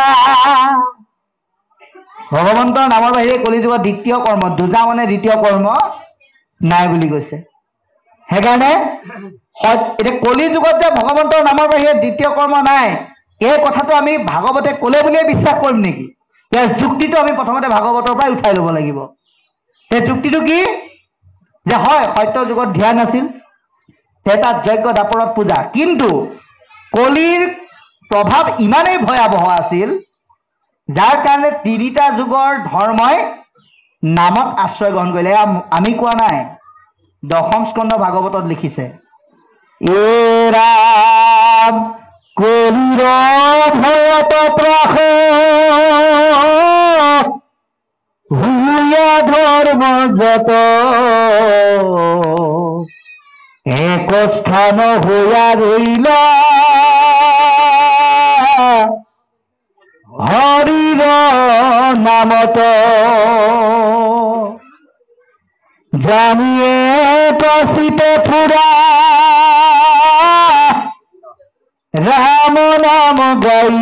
ভগৱন্তৰ নামৰ বাহিৰে কলিযুগত দ্বিতীয় কৰ্ম দুজা মানে দ্বিতীয় কৰ্ম নাই বুলি কৈছে সেইকাৰণে এতিয়া কলিযুগত যে ভগৱন্তৰ নামৰ বাহিৰে দ্বিতীয় কৰ্ম নাই এই কথাটো আমি ভাগৱতে ক'লে বুলিয়ে বিশ্বাস কৰিম নেকি ইয়াৰ যুক্তিটো আমি প্ৰথমতে ভাগৱতৰ পৰাই উঠাই ল'ব লাগিব এই যুক্তিটো কি যে হয় সত্য যুগত ধ্যান আছিল তাত যজ্ঞ দাপৰত পূজা কিন্তু কলিৰ প্ৰভাৱ ইমানেই ভয়াৱহ আছিল যাৰ কাৰণে তিনিটা যুগৰ ধৰ্মই নামত আশ্ৰয় গ্ৰহণ কৰিলে আমি কোৱা নাই দশম স্কন্ধ ভাগৱতত লিখিছে এ ৰাম কলিৰ ভয়ত ত্ৰাস হুয়া ধৰ্ম যত এক স্থান হইয়া রইল হরির নামত জানিয়ে প্রসিতে ফুরা রাম নাম গাই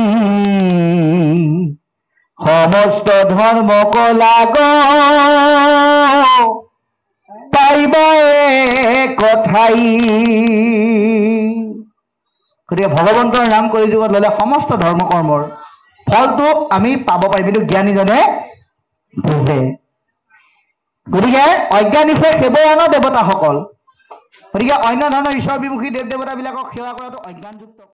সমস্ত ধর্ম কলাগ পাইবা কথাই গতিকে ভগৱন্তৰ নাম কৰি যুগত ল'লে সমস্ত ধৰ্ম কৰ্মৰ ফলটো আমি পাব পাৰিম কিন্তু জ্ঞানীজনে বুজে গতিকে অজ্ঞানীছে সেৱয়ান দেৱতাসকল গতিকে অন্য ধৰণৰ ঈশ্বৰ বিমুখী দেৱ দেৱতাবিলাকক সেৱা কৰাটো অজ্ঞানযুক্ত